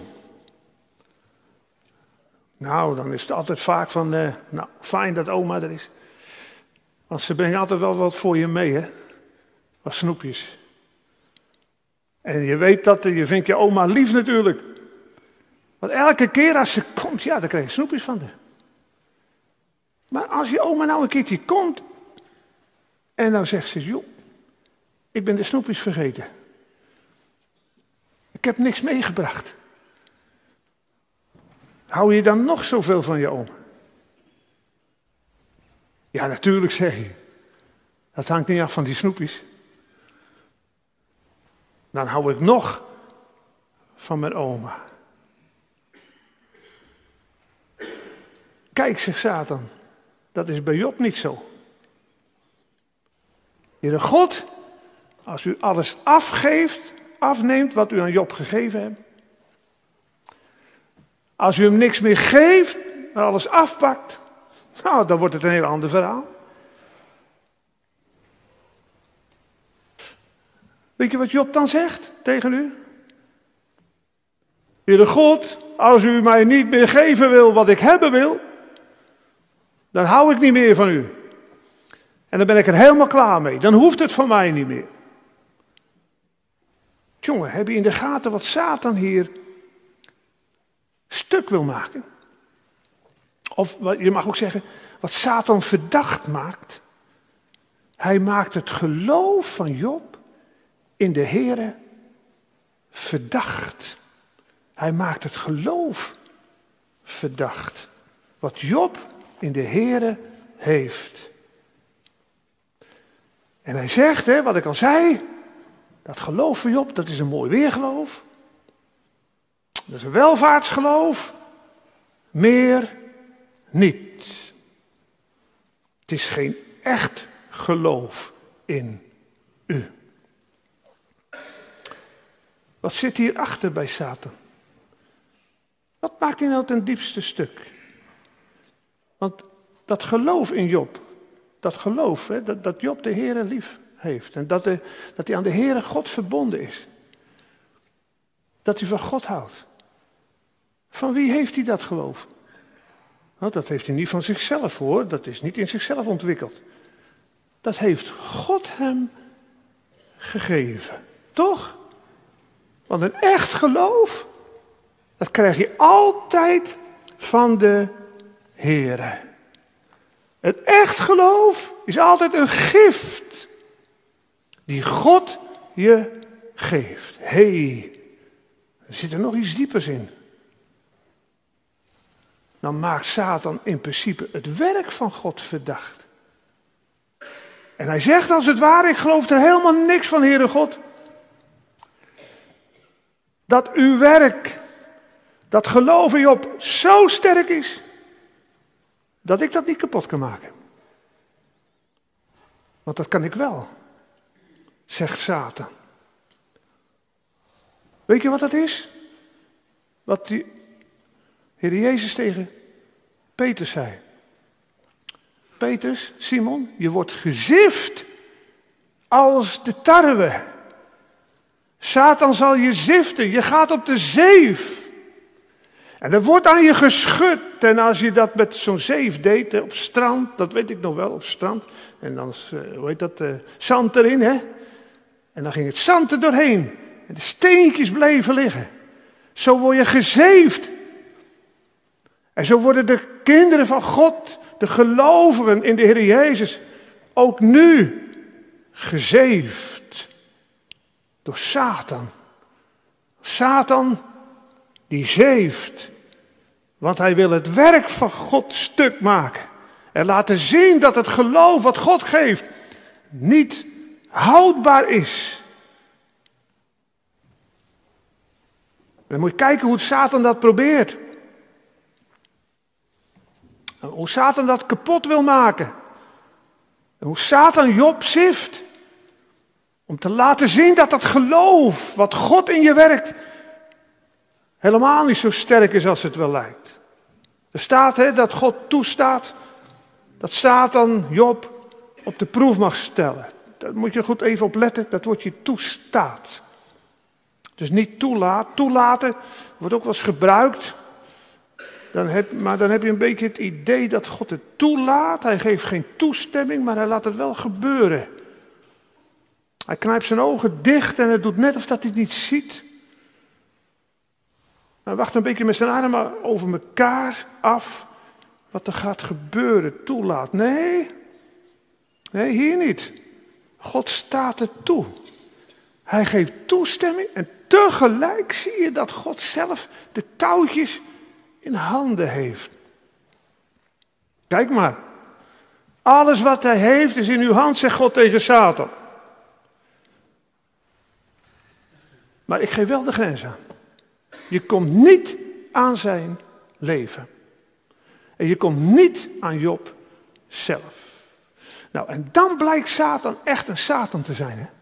Nou, dan is het altijd vaak van, uh, nou, fijn dat oma er is. Want ze brengen altijd wel wat voor je mee, hè. Wat snoepjes. En je weet dat, je vindt je oma lief natuurlijk. Want elke keer als ze komt, ja, dan krijg je snoepjes van haar. Maar als je oma nou een keertje komt, en nou zegt ze, joh, ik ben de snoepjes vergeten. Ik heb niks meegebracht. Hou je dan nog zoveel van je oma? Ja, natuurlijk zeg je. Dat hangt niet af van die snoepjes. Dan hou ik nog van mijn oma. Kijk, zegt Satan, dat is bij Job niet zo. Heere God, als u alles afgeeft, afneemt wat u aan Job gegeven hebt. Als u hem niks meer geeft, maar alles afpakt, nou, dan wordt het een heel ander verhaal. Weet je wat Job dan zegt tegen u? Heere God, als u mij niet meer geven wil wat ik hebben wil, dan hou ik niet meer van u. En dan ben ik er helemaal klaar mee. Dan hoeft het van mij niet meer. Jongen, heb je in de gaten wat Satan hier stuk wil maken? Of je mag ook zeggen, wat Satan verdacht maakt. Hij maakt het geloof van Job in de Heere verdacht. Hij maakt het geloof verdacht. Wat Job in de Heere heeft. En hij zegt, hè, wat ik al zei, dat geloof van Job, dat is een mooi weergeloof. Dat is een welvaartsgeloof. Meer niet. Het is geen echt geloof in u. Wat zit hier achter bij Satan? Wat maakt hij nou ten diepste stuk? Want dat geloof in Job, dat geloof, hè, dat, dat Job de Heere lief heeft. En dat, de, dat hij aan de Heere God verbonden is. Dat hij van God houdt. Van wie heeft hij dat geloof? Nou, dat heeft hij niet van zichzelf hoor, dat is niet in zichzelf ontwikkeld. Dat heeft God hem gegeven. Toch? Want een echt geloof, dat krijg je altijd van de Heere. Een echt geloof is altijd een gift die God je geeft. Hé, hey, er zit er nog iets diepers in. Dan maakt Satan in principe het werk van God verdacht. En hij zegt als het ware, ik geloof er helemaal niks van, Heere God. Dat uw werk, dat geloof in Job zo sterk is, dat ik dat niet kapot kan maken. Want dat kan ik wel, zegt Satan. Weet je wat dat is? Wat die Heer Jezus tegen Petrus zei. Petrus, Simon, je wordt gezift als de tarwe. Satan zal je ziften, je gaat op de zeef. En er wordt aan je geschud. En als je dat met zo'n zeef deed, op strand, dat weet ik nog wel, op strand. En dan, hoe heet dat, uh, zand erin, hè. En dan ging het zand er doorheen. En de steentjes bleven liggen. Zo word je gezeefd. En zo worden de kinderen van God, de gelovigen in de Heer Jezus, ook nu gezeefd. Door Satan. Satan die zeeft. Want hij wil het werk van God stuk maken. En laten zien dat het geloof wat God geeft niet houdbaar is. Dan moet je kijken hoe Satan dat probeert. En hoe Satan dat kapot wil maken. En hoe Satan Job zift. Om te laten zien dat dat geloof wat God in je werkt helemaal niet zo sterk is als het wel lijkt. Er staat hè, dat God toestaat dat Satan Job op de proef mag stellen. Daar moet je goed even op letten, dat woordje toestaat. Dus niet toelaat. Toelaten wordt ook wel eens gebruikt. Dan heb, maar dan heb je een beetje het idee dat God het toelaat. Hij geeft geen toestemming, maar hij laat het wel gebeuren. Hij knijpt zijn ogen dicht en het doet net of dat hij het niet ziet. Hij wacht een beetje met zijn armen over elkaar af. Wat er gaat gebeuren, toelaat. Nee, nee, hier niet. God staat er toe. Hij geeft toestemming en tegelijk zie je dat God zelf de touwtjes in handen heeft. Kijk maar. Alles wat hij heeft is in uw hand, zegt God tegen Satan. Maar ik geef wel de grens aan. Je komt niet aan zijn leven. En je komt niet aan Job zelf. Nou, en dan blijkt Satan echt een Satan te zijn, hè?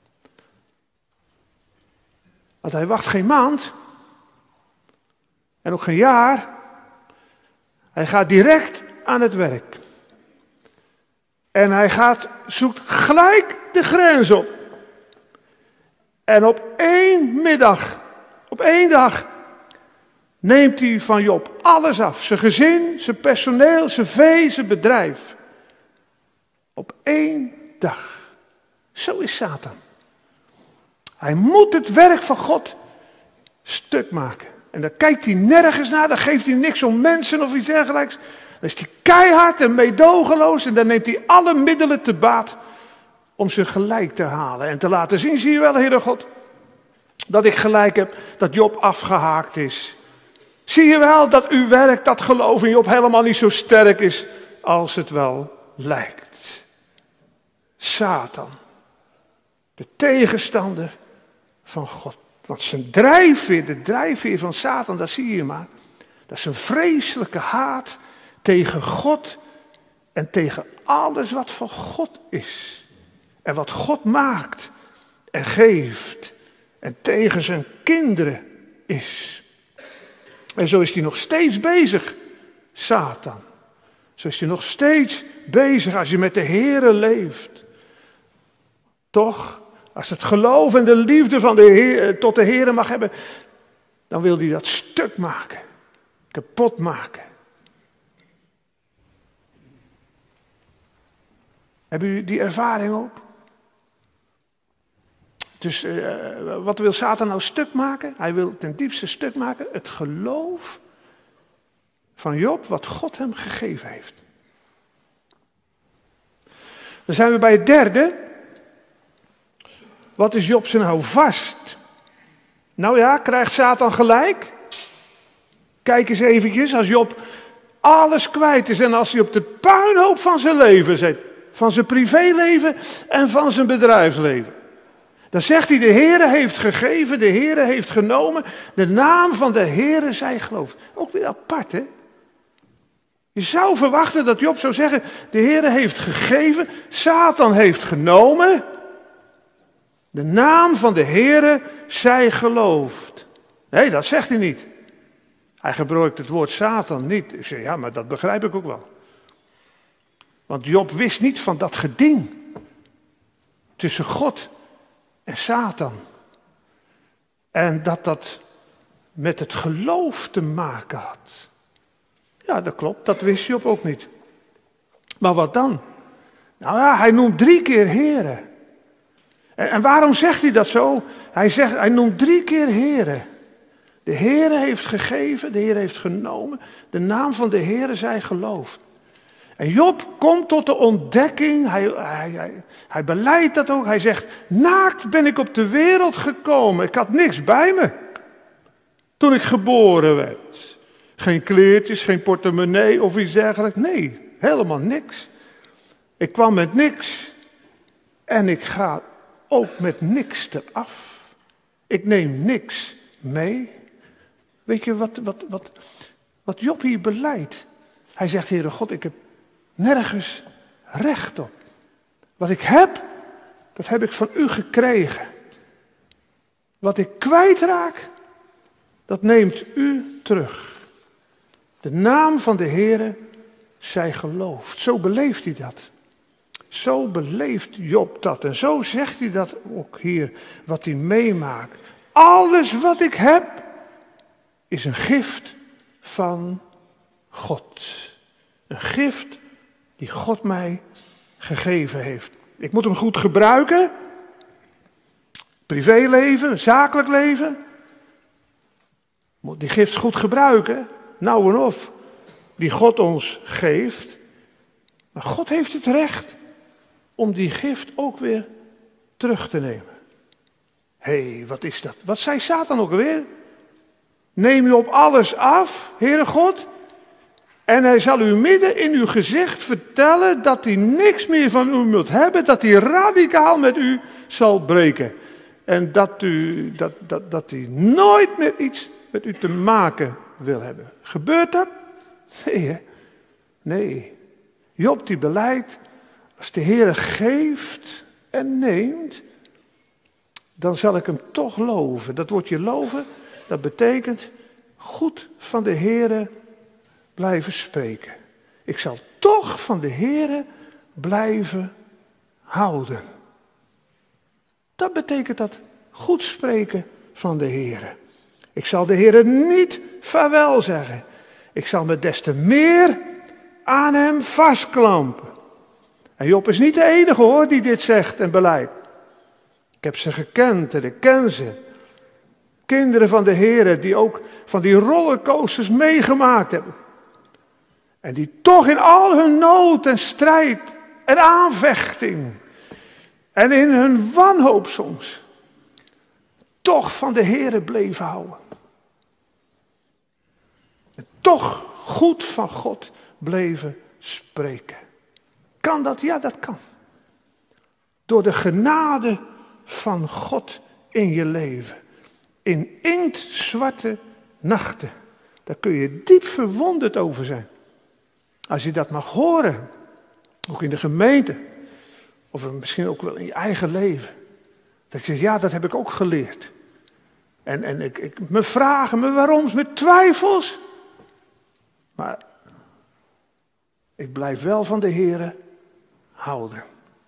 Want hij wacht geen maand. En ook geen jaar. Hij gaat direct aan het werk. En hij gaat, zoekt gelijk de grens op. En op één middag, op één dag, neemt hij van Job alles af. Zijn gezin, zijn personeel, zijn vee, zijn bedrijf. Op één dag. Zo is Satan. Hij moet het werk van God stuk maken. En dan kijkt hij nergens naar, dan geeft hij niks om mensen of iets dergelijks. Dan is hij keihard en meedogenloos en dan neemt hij alle middelen te baat om ze gelijk te halen. En te laten zien, zie je wel, Heere God, dat ik gelijk heb, dat Job afgehaakt is. Zie je wel dat uw werk, dat geloof in Job helemaal niet zo sterk is als het wel lijkt. Satan, de tegenstander van God. Want zijn drijfveer, de drijfveer van Satan, dat zie je maar. Dat is een vreselijke haat tegen God en tegen alles wat van God is. En wat God maakt en geeft en tegen zijn kinderen is. En zo is hij nog steeds bezig, Satan. Zo is hij nog steeds bezig als je met de Heere leeft. Toch, als het geloof en de liefde van de Heer, tot de Heere mag hebben, dan wil hij dat stuk maken, kapot maken. Hebben jullie die ervaring ook? Dus uh, wat wil Satan nou stuk maken? Hij wil ten diepste stuk maken het geloof van Job, wat God hem gegeven heeft. Dan zijn we bij het derde. Wat is Job zijn houvast? Nou ja, krijgt Satan gelijk? Kijk eens eventjes, als Job alles kwijt is en als hij op de puinhoop van zijn leven zit, van zijn privéleven en van zijn bedrijfsleven. Dan zegt hij, de Heere heeft gegeven, de Heere heeft genomen, de naam van de Heere zij gelooft. Ook weer apart, hè? Je zou verwachten dat Job zou zeggen, de Heere heeft gegeven, Satan heeft genomen, de naam van de Heere zij gelooft. Nee, dat zegt hij niet. Hij gebruikt het woord Satan niet. Ik zeg, ja, maar dat begrijp ik ook wel. Want Job wist niet van dat geding tussen God en Satan. En dat dat met het geloof te maken had. Ja, dat klopt, dat wist Job ook niet. Maar wat dan? Nou ja, hij noemt drie keer Heere. En, en waarom zegt hij dat zo? Hij zegt, hij noemt drie keer Heere. De Heere heeft gegeven, de Heere heeft genomen. De naam van de Heere zij gelooft. En Job komt tot de ontdekking, hij, hij, hij, hij beleidt dat ook. Hij zegt, naakt ben ik op de wereld gekomen. Ik had niks bij me toen ik geboren werd. Geen kleertjes, geen portemonnee of iets dergelijks. Nee, helemaal niks. Ik kwam met niks. En ik ga ook met niks eraf. Ik neem niks mee. Weet je wat, wat, wat, wat Job hier beleidt? Hij zegt, Heere God, ik heb nergens recht op. Wat ik heb, dat heb ik van u gekregen. Wat ik kwijtraak, dat neemt u terug. De naam van de Heere zij geloofd. Zo beleeft hij dat. Zo beleeft Job dat. En zo zegt hij dat ook hier, wat hij meemaakt. Alles wat ik heb, is een gift van God. Een gift die God mij gegeven heeft. Ik moet hem goed gebruiken. Privéleven, zakelijk leven. Moet die gift goed gebruiken. Nou en of. Die God ons geeft. Maar God heeft het recht om die gift ook weer terug te nemen. Hé, hey, wat is dat? Wat zei Satan ook alweer? Neem u op alles af, Heere God. En hij zal u midden in uw gezicht vertellen dat hij niks meer van u moet hebben. Dat hij radicaal met u zal breken. En dat, u, dat, dat, dat hij nooit meer iets met u te maken wil hebben. Gebeurt dat? Nee, hè? Nee. Job die belijdt, als de Heere geeft en neemt, dan zal ik hem toch loven. Dat woordje loven, dat betekent goed van de Heere blijven spreken. Ik zal toch van de Heere blijven houden. Dat betekent dat goed spreken van de Heere. Ik zal de Heere niet vaarwel zeggen. Ik zal me des te meer aan hem vastklampen. En Job is niet de enige hoor die dit zegt en beleidt. Ik heb ze gekend en ik ken ze. Kinderen van de Heere die ook van die rollercoasters meegemaakt hebben. En die toch in al hun nood en strijd en aanvechting en in hun wanhoop soms toch van de Heere bleven houden. En toch goed van God bleven spreken. Kan dat? Ja, dat kan. Door de genade van God in je leven. In inktzwarte nachten. Daar kun je diep verwonderd over zijn. Als je dat mag horen. Ook in de gemeente. Of misschien ook wel in je eigen leven. Dat je zegt, ja, dat heb ik ook geleerd. En, en ik, ik, me vragen, me waaroms, met twijfels. Maar ik blijf wel van de Heere houden.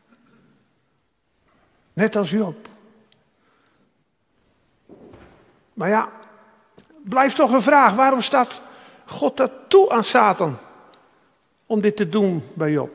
Net als Job. Maar ja, blijft toch een vraag. Waarom staat God dat toe aan Satan? Om dit te doen bij Job.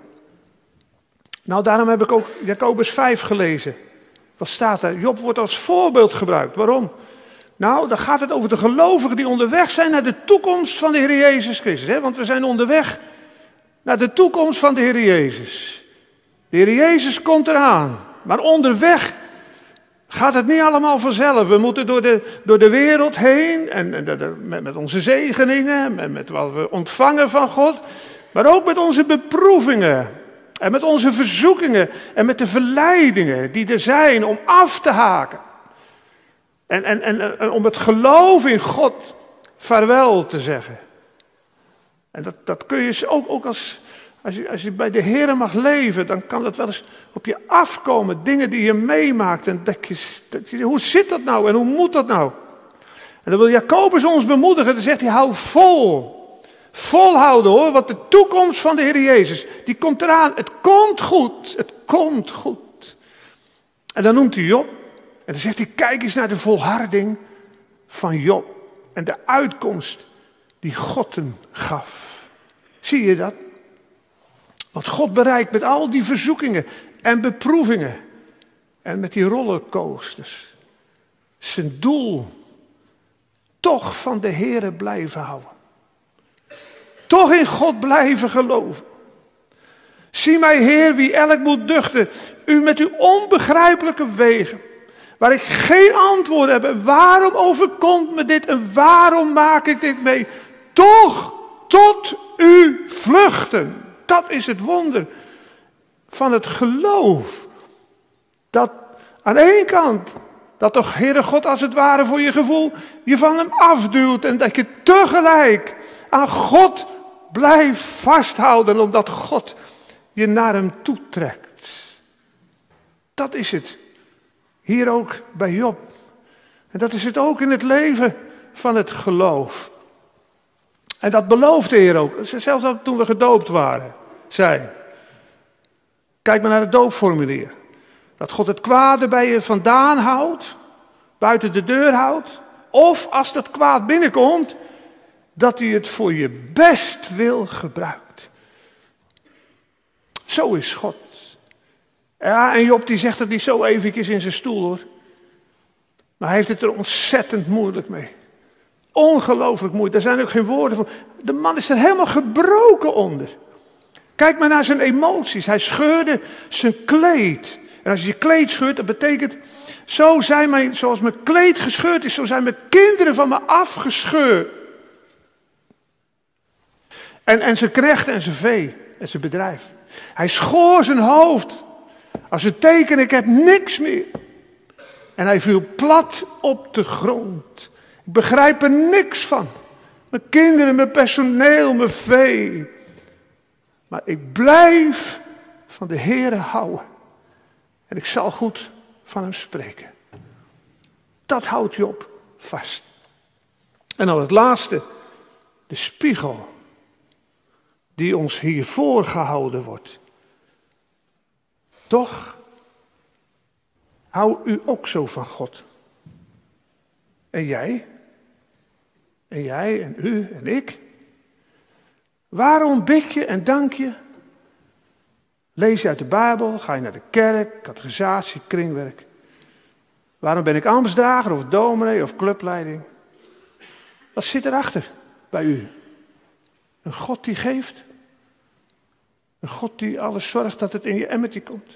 Nou, daarom heb ik ook Jacobus vijf gelezen. Wat staat er? Job wordt als voorbeeld gebruikt. Waarom? Nou, dan gaat het over de gelovigen die onderweg zijn naar de toekomst van de Heer Jezus Christus. Hè? Want we zijn onderweg naar de toekomst van de Heer Jezus. De Heer Jezus komt eraan. Maar onderweg gaat het niet allemaal vanzelf. We moeten door de, door de wereld heen. En, en de, de, met, met onze zegeningen. Met, met wat we ontvangen van God. Maar ook met onze beproevingen. En met onze verzoekingen. En met de verleidingen die er zijn om af te haken. En, en, en, en om het geloof in God vaarwel te zeggen. En dat, dat kun je ook, ook als, als, je, als je bij de Heer mag leven, dan kan dat wel eens op je afkomen. Dingen die je meemaakt. En dat je, dat je, hoe zit dat nou en hoe moet dat nou? En dan wil Jacobus ons bemoedigen. Dan zegt hij, hou vol. Volhouden hoor, want de toekomst van de Heer Jezus, die komt eraan. Het komt goed, het komt goed. En dan noemt hij Job. En dan zegt hij, kijk eens naar de volharding van Job. En de uitkomst die God hem gaf. Zie je dat? Wat God bereikt met al die verzoekingen en beproevingen. En met die rollercoasters. Zijn doel, toch van de Heere blijven houden. Toch in God blijven geloven. Zie mij, Heer, wie elk moet duchten. U met uw onbegrijpelijke wegen. Waar ik geen antwoord heb. En waarom overkomt me dit? En waarom maak ik dit mee? Toch tot u vluchten. Dat is het wonder van het geloof. Dat aan één kant, dat toch Heere God als het ware voor je gevoel je van hem afduwt. En dat je tegelijk aan God blijft vasthouden. Omdat God je naar hem toetrekt. Dat is het. Hier ook bij Job. En dat is het ook in het leven van het geloof. En dat belooft de Heer ook. Zelfs toen we gedoopt waren, zijn. Kijk maar naar het doopformulier. Dat God het kwade bij je vandaan houdt, buiten de deur houdt. Of als dat kwaad binnenkomt, dat hij het voor je best wil gebruikt. Zo is God. Ja, en Job die zegt het niet zo eventjes in zijn stoel hoor. Maar hij heeft het er ontzettend moeilijk mee. Ongelooflijk moeilijk. Daar zijn ook geen woorden voor. De man is er helemaal gebroken onder. Kijk maar naar zijn emoties. Hij scheurde zijn kleed. En als je je kleed scheurt, dat betekent... Zo zijn mijn, zoals mijn kleed gescheurd is, zo zijn mijn kinderen van me afgescheurd. En, en zijn knechten en zijn vee en zijn bedrijf. Hij schoor zijn hoofd. Als een teken, ik heb niks meer. En hij viel plat op de grond. Ik begrijp er niks van. Mijn kinderen, mijn personeel, mijn vee. Maar ik blijf van de Heere houden. En ik zal goed van hem spreken. Dat houdt Job vast. En dan het laatste. De spiegel. Die ons hiervoor gehouden wordt. Toch? Hou u ook zo van God. En jij? En jij en u en ik? Waarom bid je en dank je? Lees je uit de Bijbel? Ga je naar de kerk, catechisatie, kringwerk? Waarom ben ik ambtsdrager of dominee of clubleiding? Wat zit erachter bij u? Een God die geeft? Een God die alles zorgt dat het in je emmertje komt?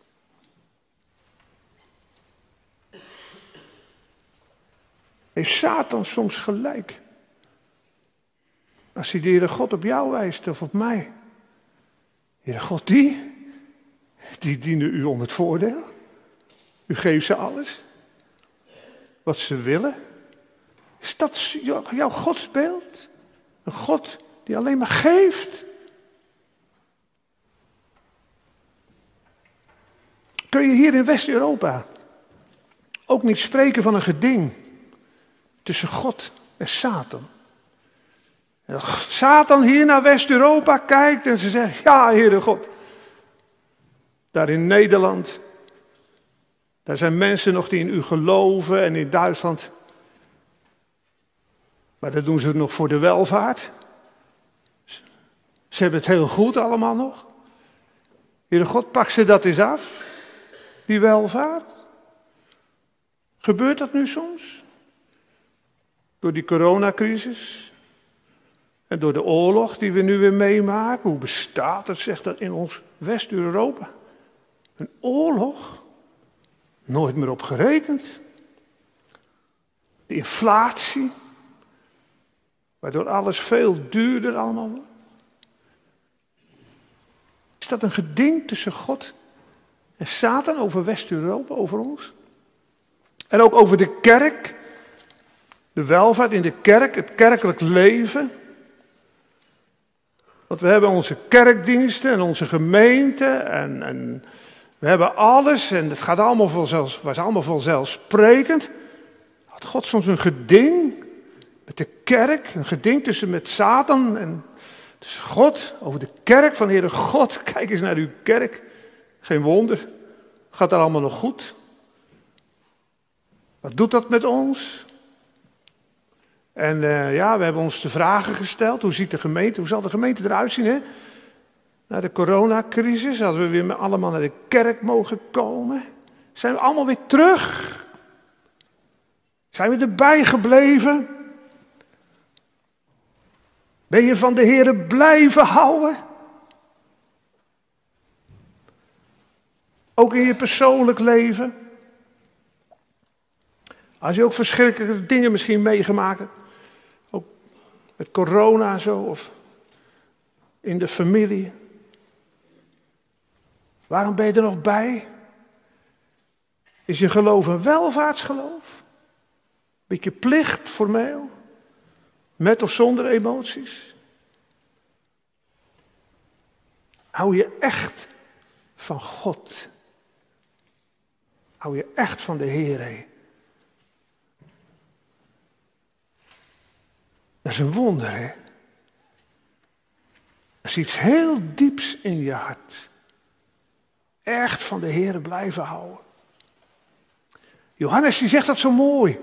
Heeft Satan soms gelijk? Als hij de Heere God op jou wijst of op mij. Heere God, die, die dienen u om het voordeel. U geeft ze alles. Wat ze willen. Is dat jouw godsbeeld? Een God die alleen maar geeft? Kun je hier in West-Europa ook niet spreken van een geding tussen God en Satan? En dat Satan hier naar West-Europa kijkt en ze zegt, ja, Heere God. Daar in Nederland, daar zijn mensen nog die in u geloven en in Duitsland. Maar dat doen ze nog voor de welvaart. Ze hebben het heel goed allemaal nog. Heere God, pak ze dat eens af, die welvaart. Gebeurt dat nu soms? Door die coronacrisis? En door de oorlog die we nu weer meemaken, hoe bestaat het, zegt dat in ons West-Europa? Een oorlog? Nooit meer op gerekend. De inflatie, waardoor alles veel duurder allemaal wordt. Is dat een geding tussen God en Satan over West-Europa, over ons? En ook over de kerk, de welvaart in de kerk, het kerkelijk leven. Want we hebben onze kerkdiensten en onze gemeente en, en we hebben alles en het gaat allemaal vanzelf, was allemaal vanzelfsprekend. Had God soms een geding met de kerk, een geding tussen met Satan en tussen God, over de kerk van Heere God. Kijk eens naar uw kerk, geen wonder, gaat daar allemaal nog goed. Wat doet dat met ons? En uh, ja, we hebben ons de vragen gesteld. Hoe ziet de gemeente, hoe zal de gemeente eruit zien, hè? Na de coronacrisis, als we weer met allemaal naar de kerk mogen komen. Zijn we allemaal weer terug? Zijn we erbij gebleven? Ben je van de Heere blijven houden? Ook in je persoonlijk leven? Als je ook verschrikkelijke dingen misschien meegemaakt hebt. Ook met corona en zo. Of in de familie. Waarom ben je er nog bij? Is je geloof een welvaartsgeloof? Beetje plicht formeel? Met of zonder emoties? Hou je echt van God? Hou je echt van de Heer? Dat is een wonder, hè? Dat is iets heel dieps in je hart. Echt van de Heere blijven houden. Johannes die zegt dat zo mooi.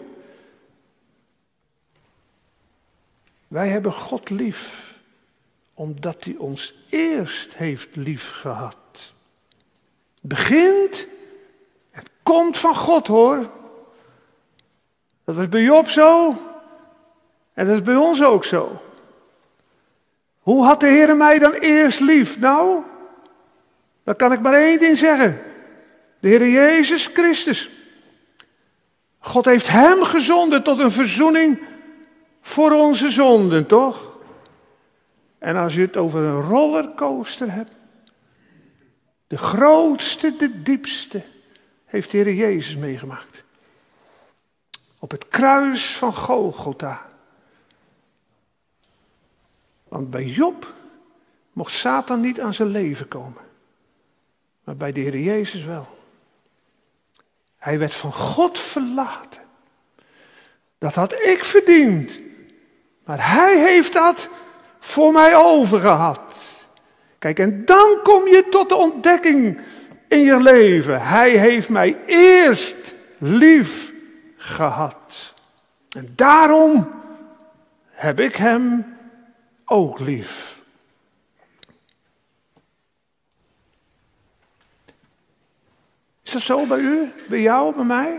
Wij hebben God lief, omdat hij ons eerst heeft lief gehad. Het begint, het komt van God hoor. Dat was bij Job zo en dat is bij ons ook zo. Hoe had de Heer mij dan eerst lief? Nou, dan kan ik maar één ding zeggen. De Heer Jezus Christus. God heeft hem gezonden tot een verzoening voor onze zonden, toch? En als je het over een rollercoaster hebt, de grootste, de diepste, heeft de Heer Jezus meegemaakt. Op het kruis van Golgotha. Want bij Job mocht Satan niet aan zijn leven komen. Maar bij de Heer Jezus wel. Hij werd van God verlaten. Dat had ik verdiend. Maar hij heeft dat voor mij overgehad. Kijk, en dan kom je tot de ontdekking in je leven. Hij heeft mij eerst lief gehad. En daarom heb ik hem ook lief. Is dat zo bij u, bij jou, bij mij?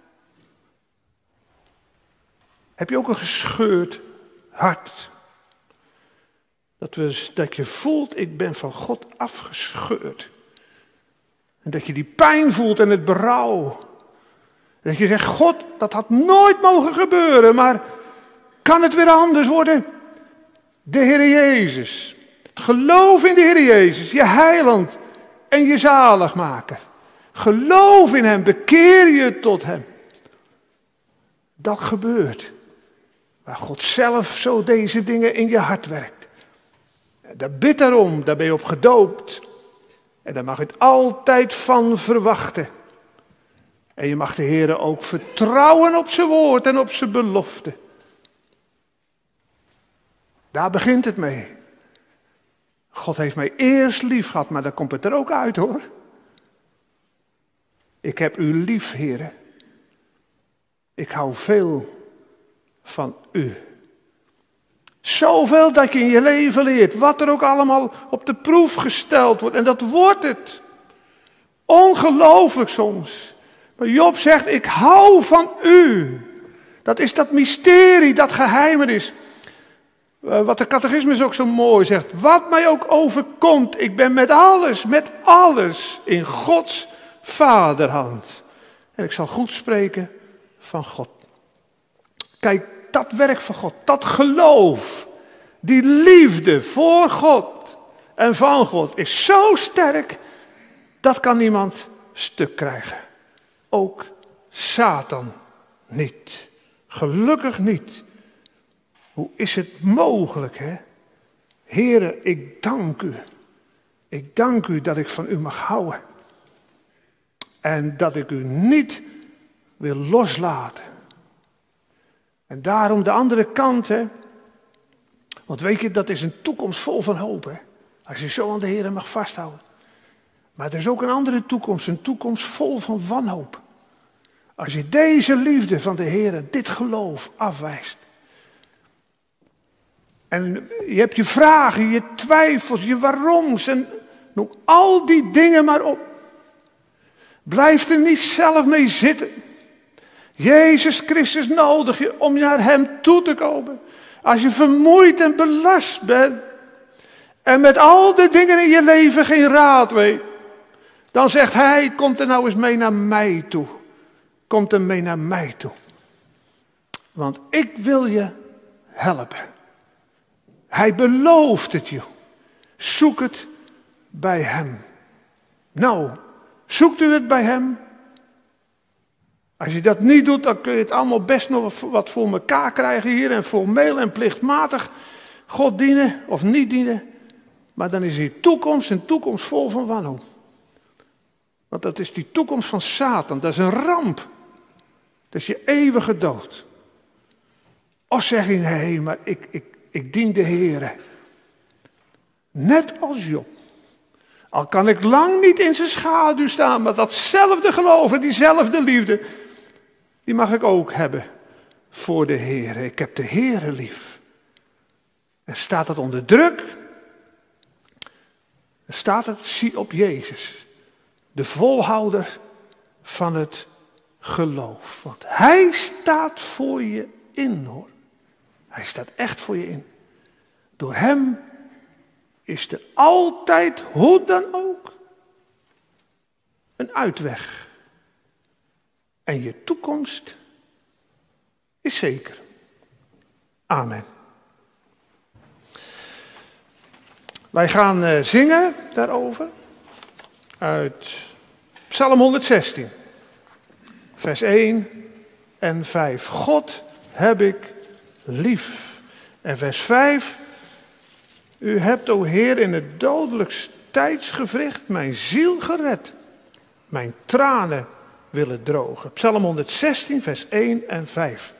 Heb je ook een gescheurd hart? Dat, we, dat je voelt, ik ben van God afgescheurd. En dat je die pijn voelt en het berouw. Dat je zegt, God, dat had nooit mogen gebeuren, maar kan het weer anders worden? De Heer Jezus. Het geloof in de Heer Jezus, je heiland en je zaligmaker. Geloof in hem, bekeer je tot hem. Dat gebeurt. Waar God zelf zo deze dingen in je hart werkt. Daar bid daarom, daar ben je op gedoopt. En daar mag je het altijd van verwachten. En je mag de Heer ook vertrouwen op zijn woord en op zijn belofte. Daar begint het mee. God heeft mij eerst lief gehad, maar daar komt het er ook uit hoor. Ik heb u lief, Heere. Ik hou veel van u. Zoveel dat je in je leven leert, wat er ook allemaal op de proef gesteld wordt. En dat wordt het. Ongelooflijk soms. Maar Job zegt, ik hou van u. Dat is dat mysterie, dat geheimenis. Wat de catechismus ook zo mooi zegt. Wat mij ook overkomt, ik ben met alles, met alles in Gods vaderhand. En ik zal goed spreken van God. Kijk, dat werk van God, dat geloof, die liefde voor God en van God is zo sterk, dat kan niemand stuk krijgen. Ook Satan niet. Gelukkig niet. Hoe is het mogelijk, hè? Heere, ik dank u. Ik dank u dat ik van u mag houden. En dat ik u niet wil loslaten. En daarom de andere kant, hè. Want weet je, dat is een toekomst vol van hoop, hè. Als je zo aan de Heer mag vasthouden. Maar er is ook een andere toekomst, een toekomst vol van wanhoop. Als je deze liefde van de Heer, dit geloof afwijst. En je hebt je vragen, je twijfels, je waaroms en noem al die dingen maar op. Blijf er niet zelf mee zitten. Jezus Christus nodig je om naar hem toe te komen. Als je vermoeid en belast bent en met al de dingen in je leven geen raad weet, dan zegt hij, kom er nou eens mee naar mij toe. Kom er mee naar mij toe. Want ik wil je helpen. Hij belooft het je. Zoek het bij hem. Nou, zoekt u het bij hem? Als je dat niet doet, dan kun je het allemaal best nog wat voor elkaar krijgen hier. En formeel en plichtmatig God dienen of niet dienen. Maar dan is die toekomst een toekomst vol van wanhoop. Want dat is die toekomst van Satan. Dat is een ramp. Dat is je eeuwige dood. Of zeg je, nee, maar ik, ik, ik dien de Heere. Net als Job. Al kan ik lang niet in zijn schaduw staan, maar datzelfde geloof en diezelfde liefde, die mag ik ook hebben voor de Heer. Ik heb de Heer lief. En staat het onder druk, dan staat het, zie op Jezus, de volhouder van het geloof. Want hij staat voor je in, hoor. Hij staat echt voor je in. Door hem is er altijd, hoe dan ook, een uitweg. En je toekomst is zeker. Amen. Wij gaan uh, zingen daarover uit Psalm honderdzestien, vers één en vijf. God heb ik lief. En vers vijf. U hebt, o Heer, in het dodelijkst tijdsgewricht mijn ziel gered. Mijn tranen willen drogen. Psalm honderdzestien, vers één en vijf.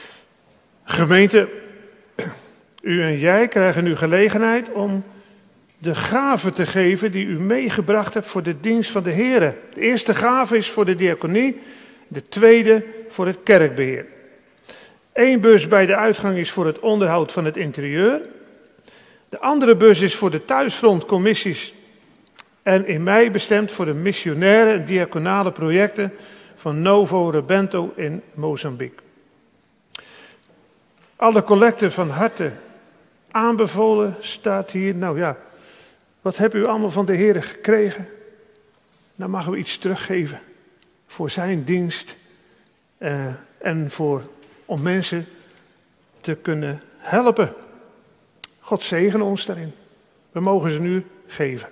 Gemeente, u en jij krijgen nu gelegenheid om de gave te geven die u meegebracht hebt voor de dienst van de Heer. De eerste gave is voor de diaconie, de tweede voor het kerkbeheer. Eén bus bij de uitgang is voor het onderhoud van het interieur. De andere bus is voor de thuisfrontcommissies en in mei bestemd voor de missionaire en diaconale projecten van Novo Rebento in Mozambique. Alle collecten van harte aanbevolen staat hier. Nou ja, wat hebt u allemaal van de Heer gekregen? Dan mogen we iets teruggeven voor zijn dienst uh, en voor, om mensen te kunnen helpen. God zegene ons daarin. We mogen ze nu geven.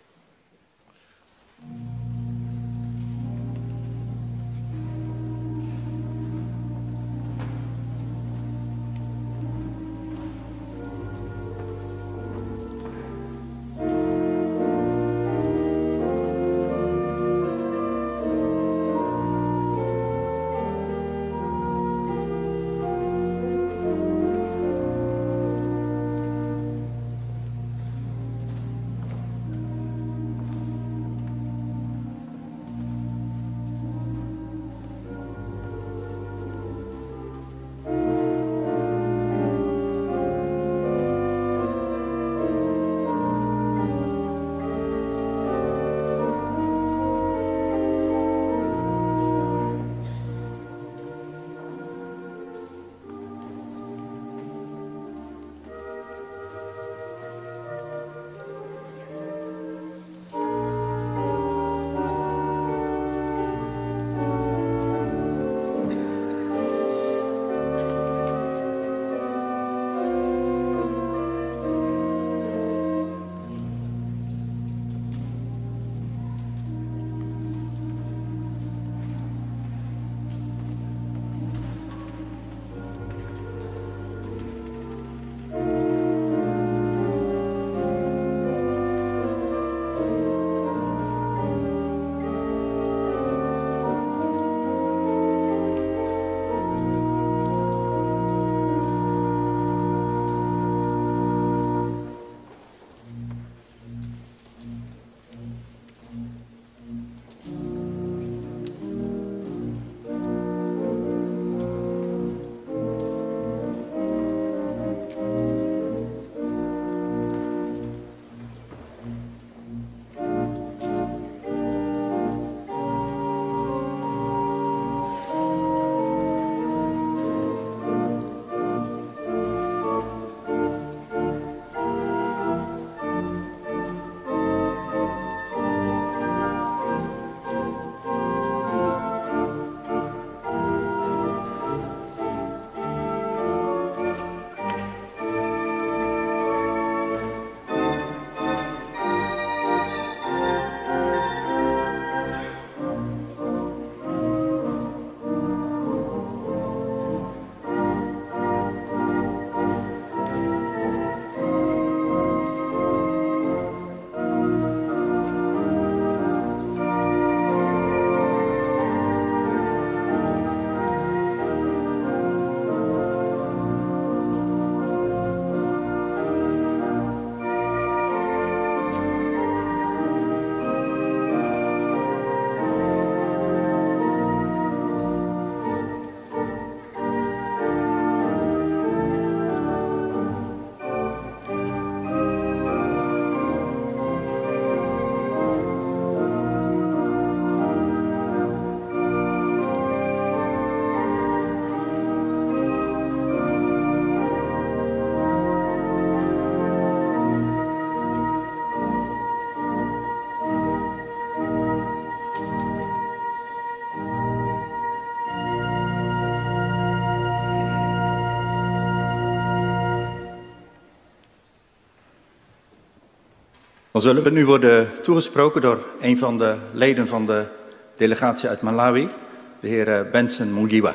Dan zullen we nu worden toegesproken door een van de leden van de delegatie uit Malawi, de heer Benson Mungiwa.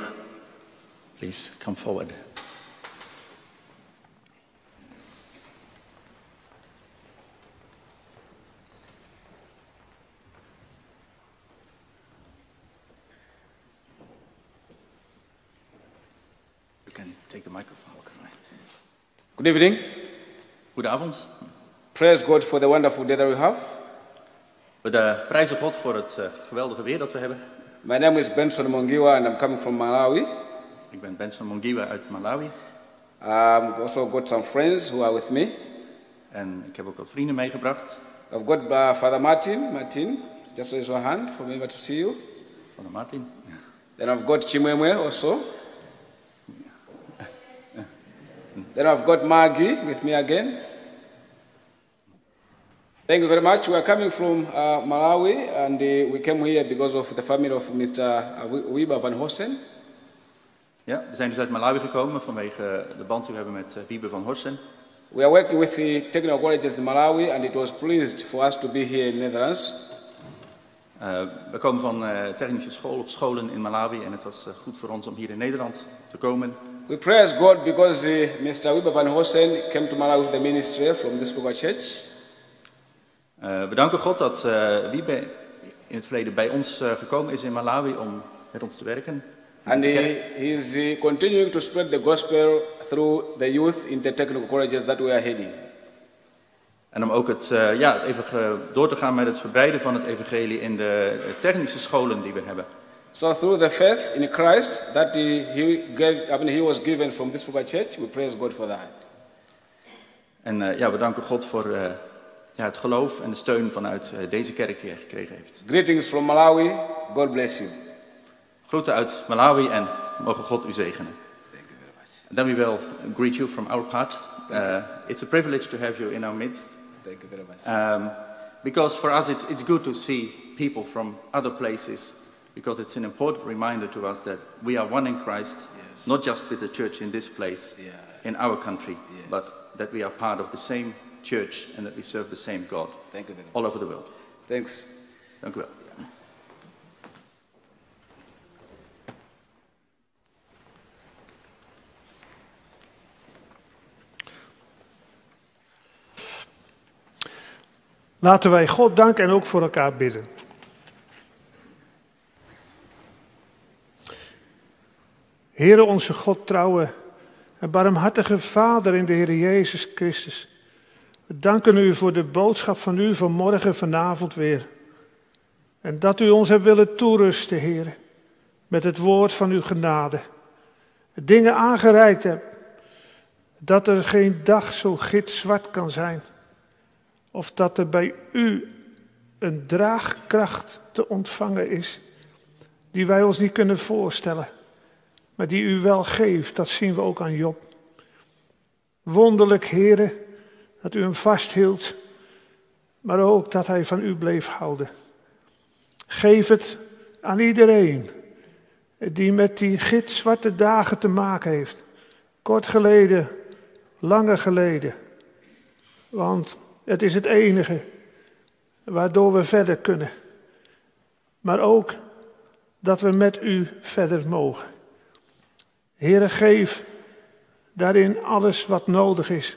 Please come forward. You can take the microphone. Good evening. Goedenavond. praise God for the wonderful day that we have. We uh, prijzen God voor het uh, geweldige weer dat we hebben. My name is Benson Mongiwa and I'm coming from Malawi. Ik ben Benson Mongiwa uit Malawi. I've also got some friends who are with me. En ik heb ook wat vrienden meegebracht. I've got uh, Father Martin. Martin, just raise your hand for me to see you. Father Martin. Then I've got Chimwemwe also. Then I've got Maggie with me again. Thank you very much. We are coming from uh, Malawi and uh, we came here because of the family of Mister Wiba van Horsen. Ja, we zijn dus uit Malawi gekomen vanwege de band die we hebben met uh, Wiebe van Horsen. We are working with the technical colleges in Malawi and it was pleased for us to be here in Netherlands. Uh, we komen van uh, technische school of scholen in Malawi en het was uh, goed voor ons om hier in Nederland te komen. We praise God because uh, Mister Wiba van Horsen came to Malawi with the ministry from this Boba Church. Uh, we danken God dat uh, Wiebe in het verleden bij ons uh, gekomen is in Malawi om met ons te werken. And he, he is uh, continuing to spread the gospel through the youth in the technical colleges that we are heading. En om ook het, uh, ja, het even door te gaan met het verbreiden van het evangelie in de technische scholen die we hebben. So through the faith in Christ that he, he, gave, I mean, he was given from this Boba Church, we praise God for that. En uh, ja, we danken God voor uh, ja, het geloof en de steun vanuit uh, deze kerk die hij gekregen heeft. Greetings from Malawi. God bless you. Groeten uit Malawi en mogen God u zegenen. Thank you very much. And then we will greet you from our part. Uh, it's a privilege to have you in our midst. Thank you very much. Um, because for us it's, it's good to see people from other places, because it's an important reminder to us that we are one in Christ, Yes. not just with the church in this place, Yeah. in our country, Yes. but that we are part of the same church and that we serve the same God Thank you very much. all over the world. Thanks. Dank u wel. Laten wij God danken en ook voor elkaar bidden. Heere onze God, trouwe en barmhartige Vader in de Heer Jezus Christus. We danken u voor de boodschap van u vanmorgen, vanavond weer. En dat u ons hebt willen toerusten, Heere, met het woord van uw genade. Dingen aangereikt hebt, dat er geen dag zo gitzwart kan zijn. Of dat er bij u een draagkracht te ontvangen is, die wij ons niet kunnen voorstellen. Maar die u wel geeft, dat zien we ook aan Job. Wonderlijk, Heere, dat u hem vasthield, maar ook dat hij van u bleef houden. Geef het aan iedereen die met die gitzwarte dagen te maken heeft. Kort geleden, langer geleden. Want het is het enige waardoor we verder kunnen. Maar ook dat we met u verder mogen. Heere, geef daarin alles wat nodig is.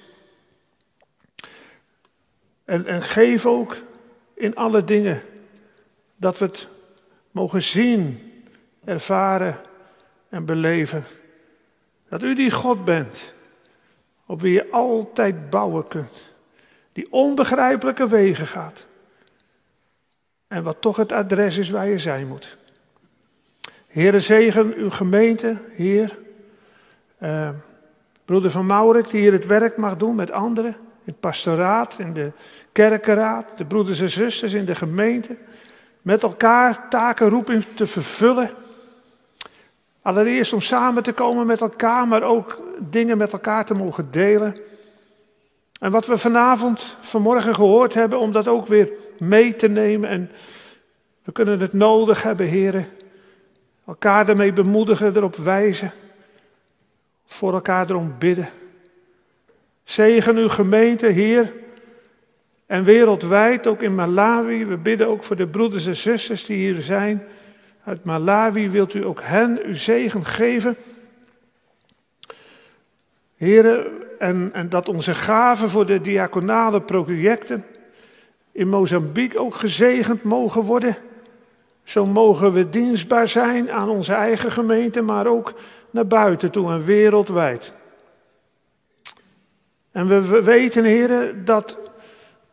En, en geef ook in alle dingen dat we het mogen zien, ervaren en beleven. Dat u die God bent, op wie je altijd bouwen kunt. Die onbegrijpelijke wegen gaat. En wat toch het adres is waar je zijn moet. Heere, zegen uw gemeente, Heer. Uh, broeder Van Maurik, die hier het werk mag doen met anderen. In het pastoraat, in de kerkenraad. De broeders en zusters in de gemeente. Met elkaar taken roeping te vervullen. Allereerst om samen te komen met elkaar, maar ook dingen met elkaar te mogen delen. En wat we vanavond, vanmorgen gehoord hebben, om dat ook weer mee te nemen. En we kunnen het nodig hebben, heren. Elkaar ermee bemoedigen, erop wijzen. Voor elkaar erom bidden. Zegen uw gemeente, Heer. En wereldwijd, ook in Malawi. We bidden ook voor de broeders en zusters die hier zijn. Uit Malawi wilt u ook hen uw zegen geven. Heer, en, en dat onze gaven voor de diaconale projecten in Mozambique ook gezegend mogen worden. Zo mogen we dienstbaar zijn aan onze eigen gemeente, maar ook naar buiten toe en wereldwijd. En we, we weten, heren, dat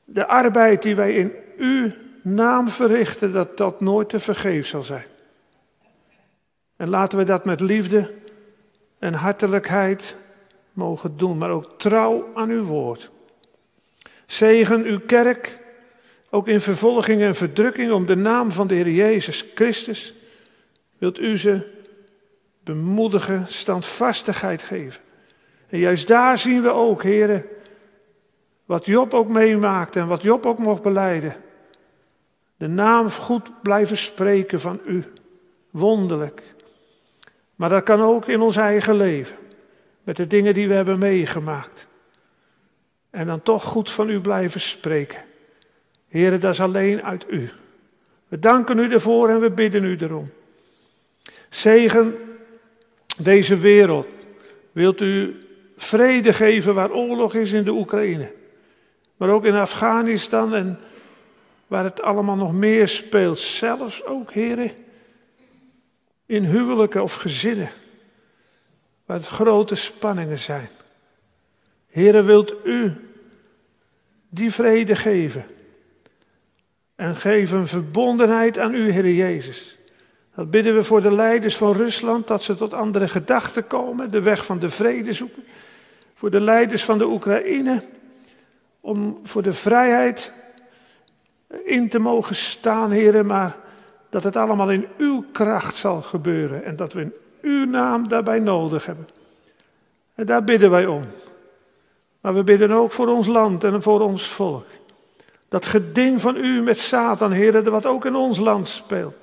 de arbeid die wij in uw naam verrichten, dat dat nooit te vergeefs zal zijn. En laten we dat met liefde en hartelijkheid mogen doen, maar ook trouw aan uw woord. Zegen uw kerk, ook in vervolging en verdrukking om de naam van de Heer Jezus Christus. Wilt u ze bemoedigen, standvastigheid geven. En juist daar zien we ook, heren, wat Job ook meemaakte en wat Job ook mocht belijden. De naam goed blijven spreken van u. Wonderlijk. Maar dat kan ook in ons eigen leven. Met de dingen die we hebben meegemaakt. En dan toch goed van u blijven spreken. Heren, dat is alleen uit u. We danken u ervoor en we bidden u erom. Zegen deze wereld. Wilt u vrede geven waar oorlog is in de Oekraïne. Maar ook in Afghanistan en waar het allemaal nog meer speelt. Zelfs ook, heren, in huwelijken of gezinnen. Waar het grote spanningen zijn. Heren, wilt u die vrede geven. En geef een verbondenheid aan u, Heer Jezus. Dat bidden we voor de leiders van Rusland, dat ze tot andere gedachten komen, de weg van de vrede zoeken. Voor de leiders van de Oekraïne, om voor de vrijheid in te mogen staan, Heer, maar dat het allemaal in uw kracht zal gebeuren en dat we in uw naam daarbij nodig hebben. En daar bidden wij om. Maar we bidden ook voor ons land en voor ons volk. Dat geding van u met Satan, Heer, wat ook in ons land speelt.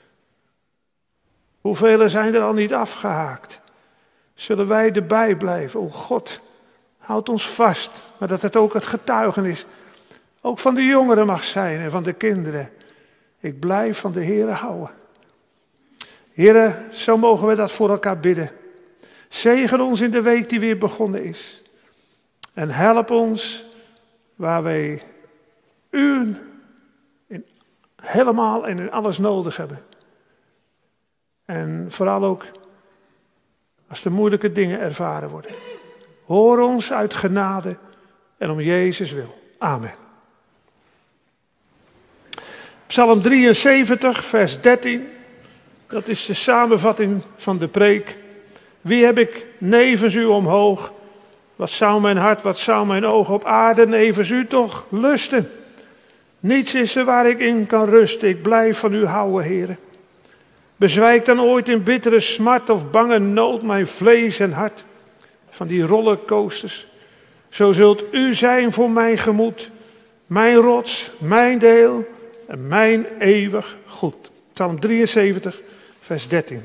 Hoeveel zijn er al niet afgehaakt? Zullen wij erbij blijven? O God, houd ons vast. Maar dat het ook het getuigenis, ook van de jongeren mag zijn en van de kinderen. Ik blijf van de Heere houden. Heere, zo mogen we dat voor elkaar bidden. Zegen ons in de week die weer begonnen is. En help ons waar wij u in helemaal en in alles nodig hebben. En vooral ook als de moeilijke dingen ervaren worden. Hoor ons uit genade en om Jezus wil. Amen. Psalm drieënzeventig, vers dertien. Dat is de samenvatting van de preek. Wie heb ik nevens u omhoog? Wat zou mijn hart, wat zou mijn ogen op aarde nevens u toch lusten? Niets is er waar ik in kan rusten. Ik blijf van u houden, Heere. Bezwijkt dan ooit in bittere smart of bange nood mijn vlees en hart van die rollercoasters. Zo zult u zijn voor mijn gemoed, mijn rots, mijn deel en mijn eeuwig goed. Psalm drieënzeventig, vers dertien.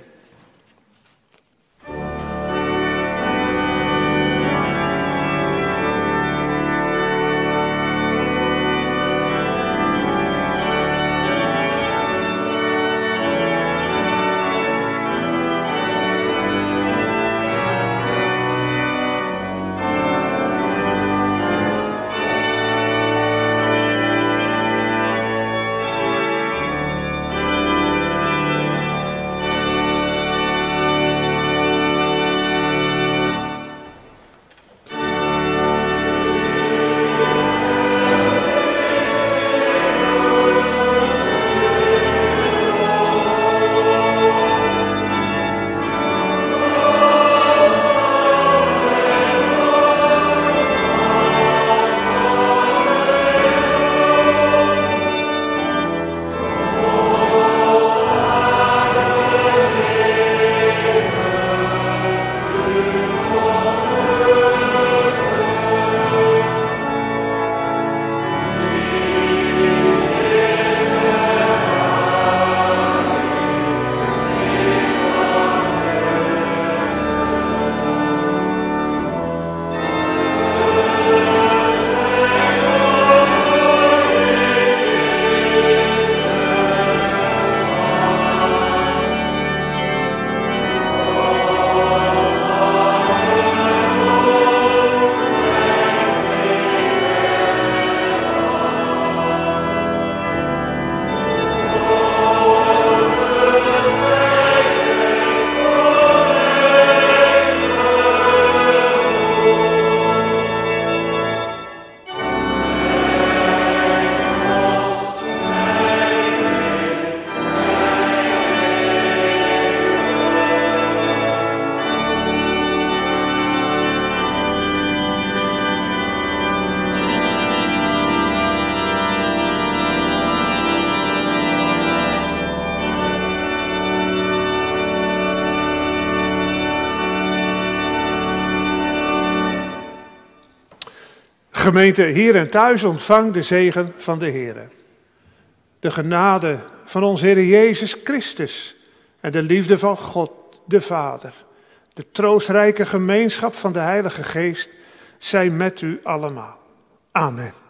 gemeente hier en thuis, ontvang de zegen van de Heer. De genade van onze Heer Jezus Christus en de liefde van God, de Vader, de troostrijke gemeenschap van de Heilige Geest, zij met u allemaal. Amen.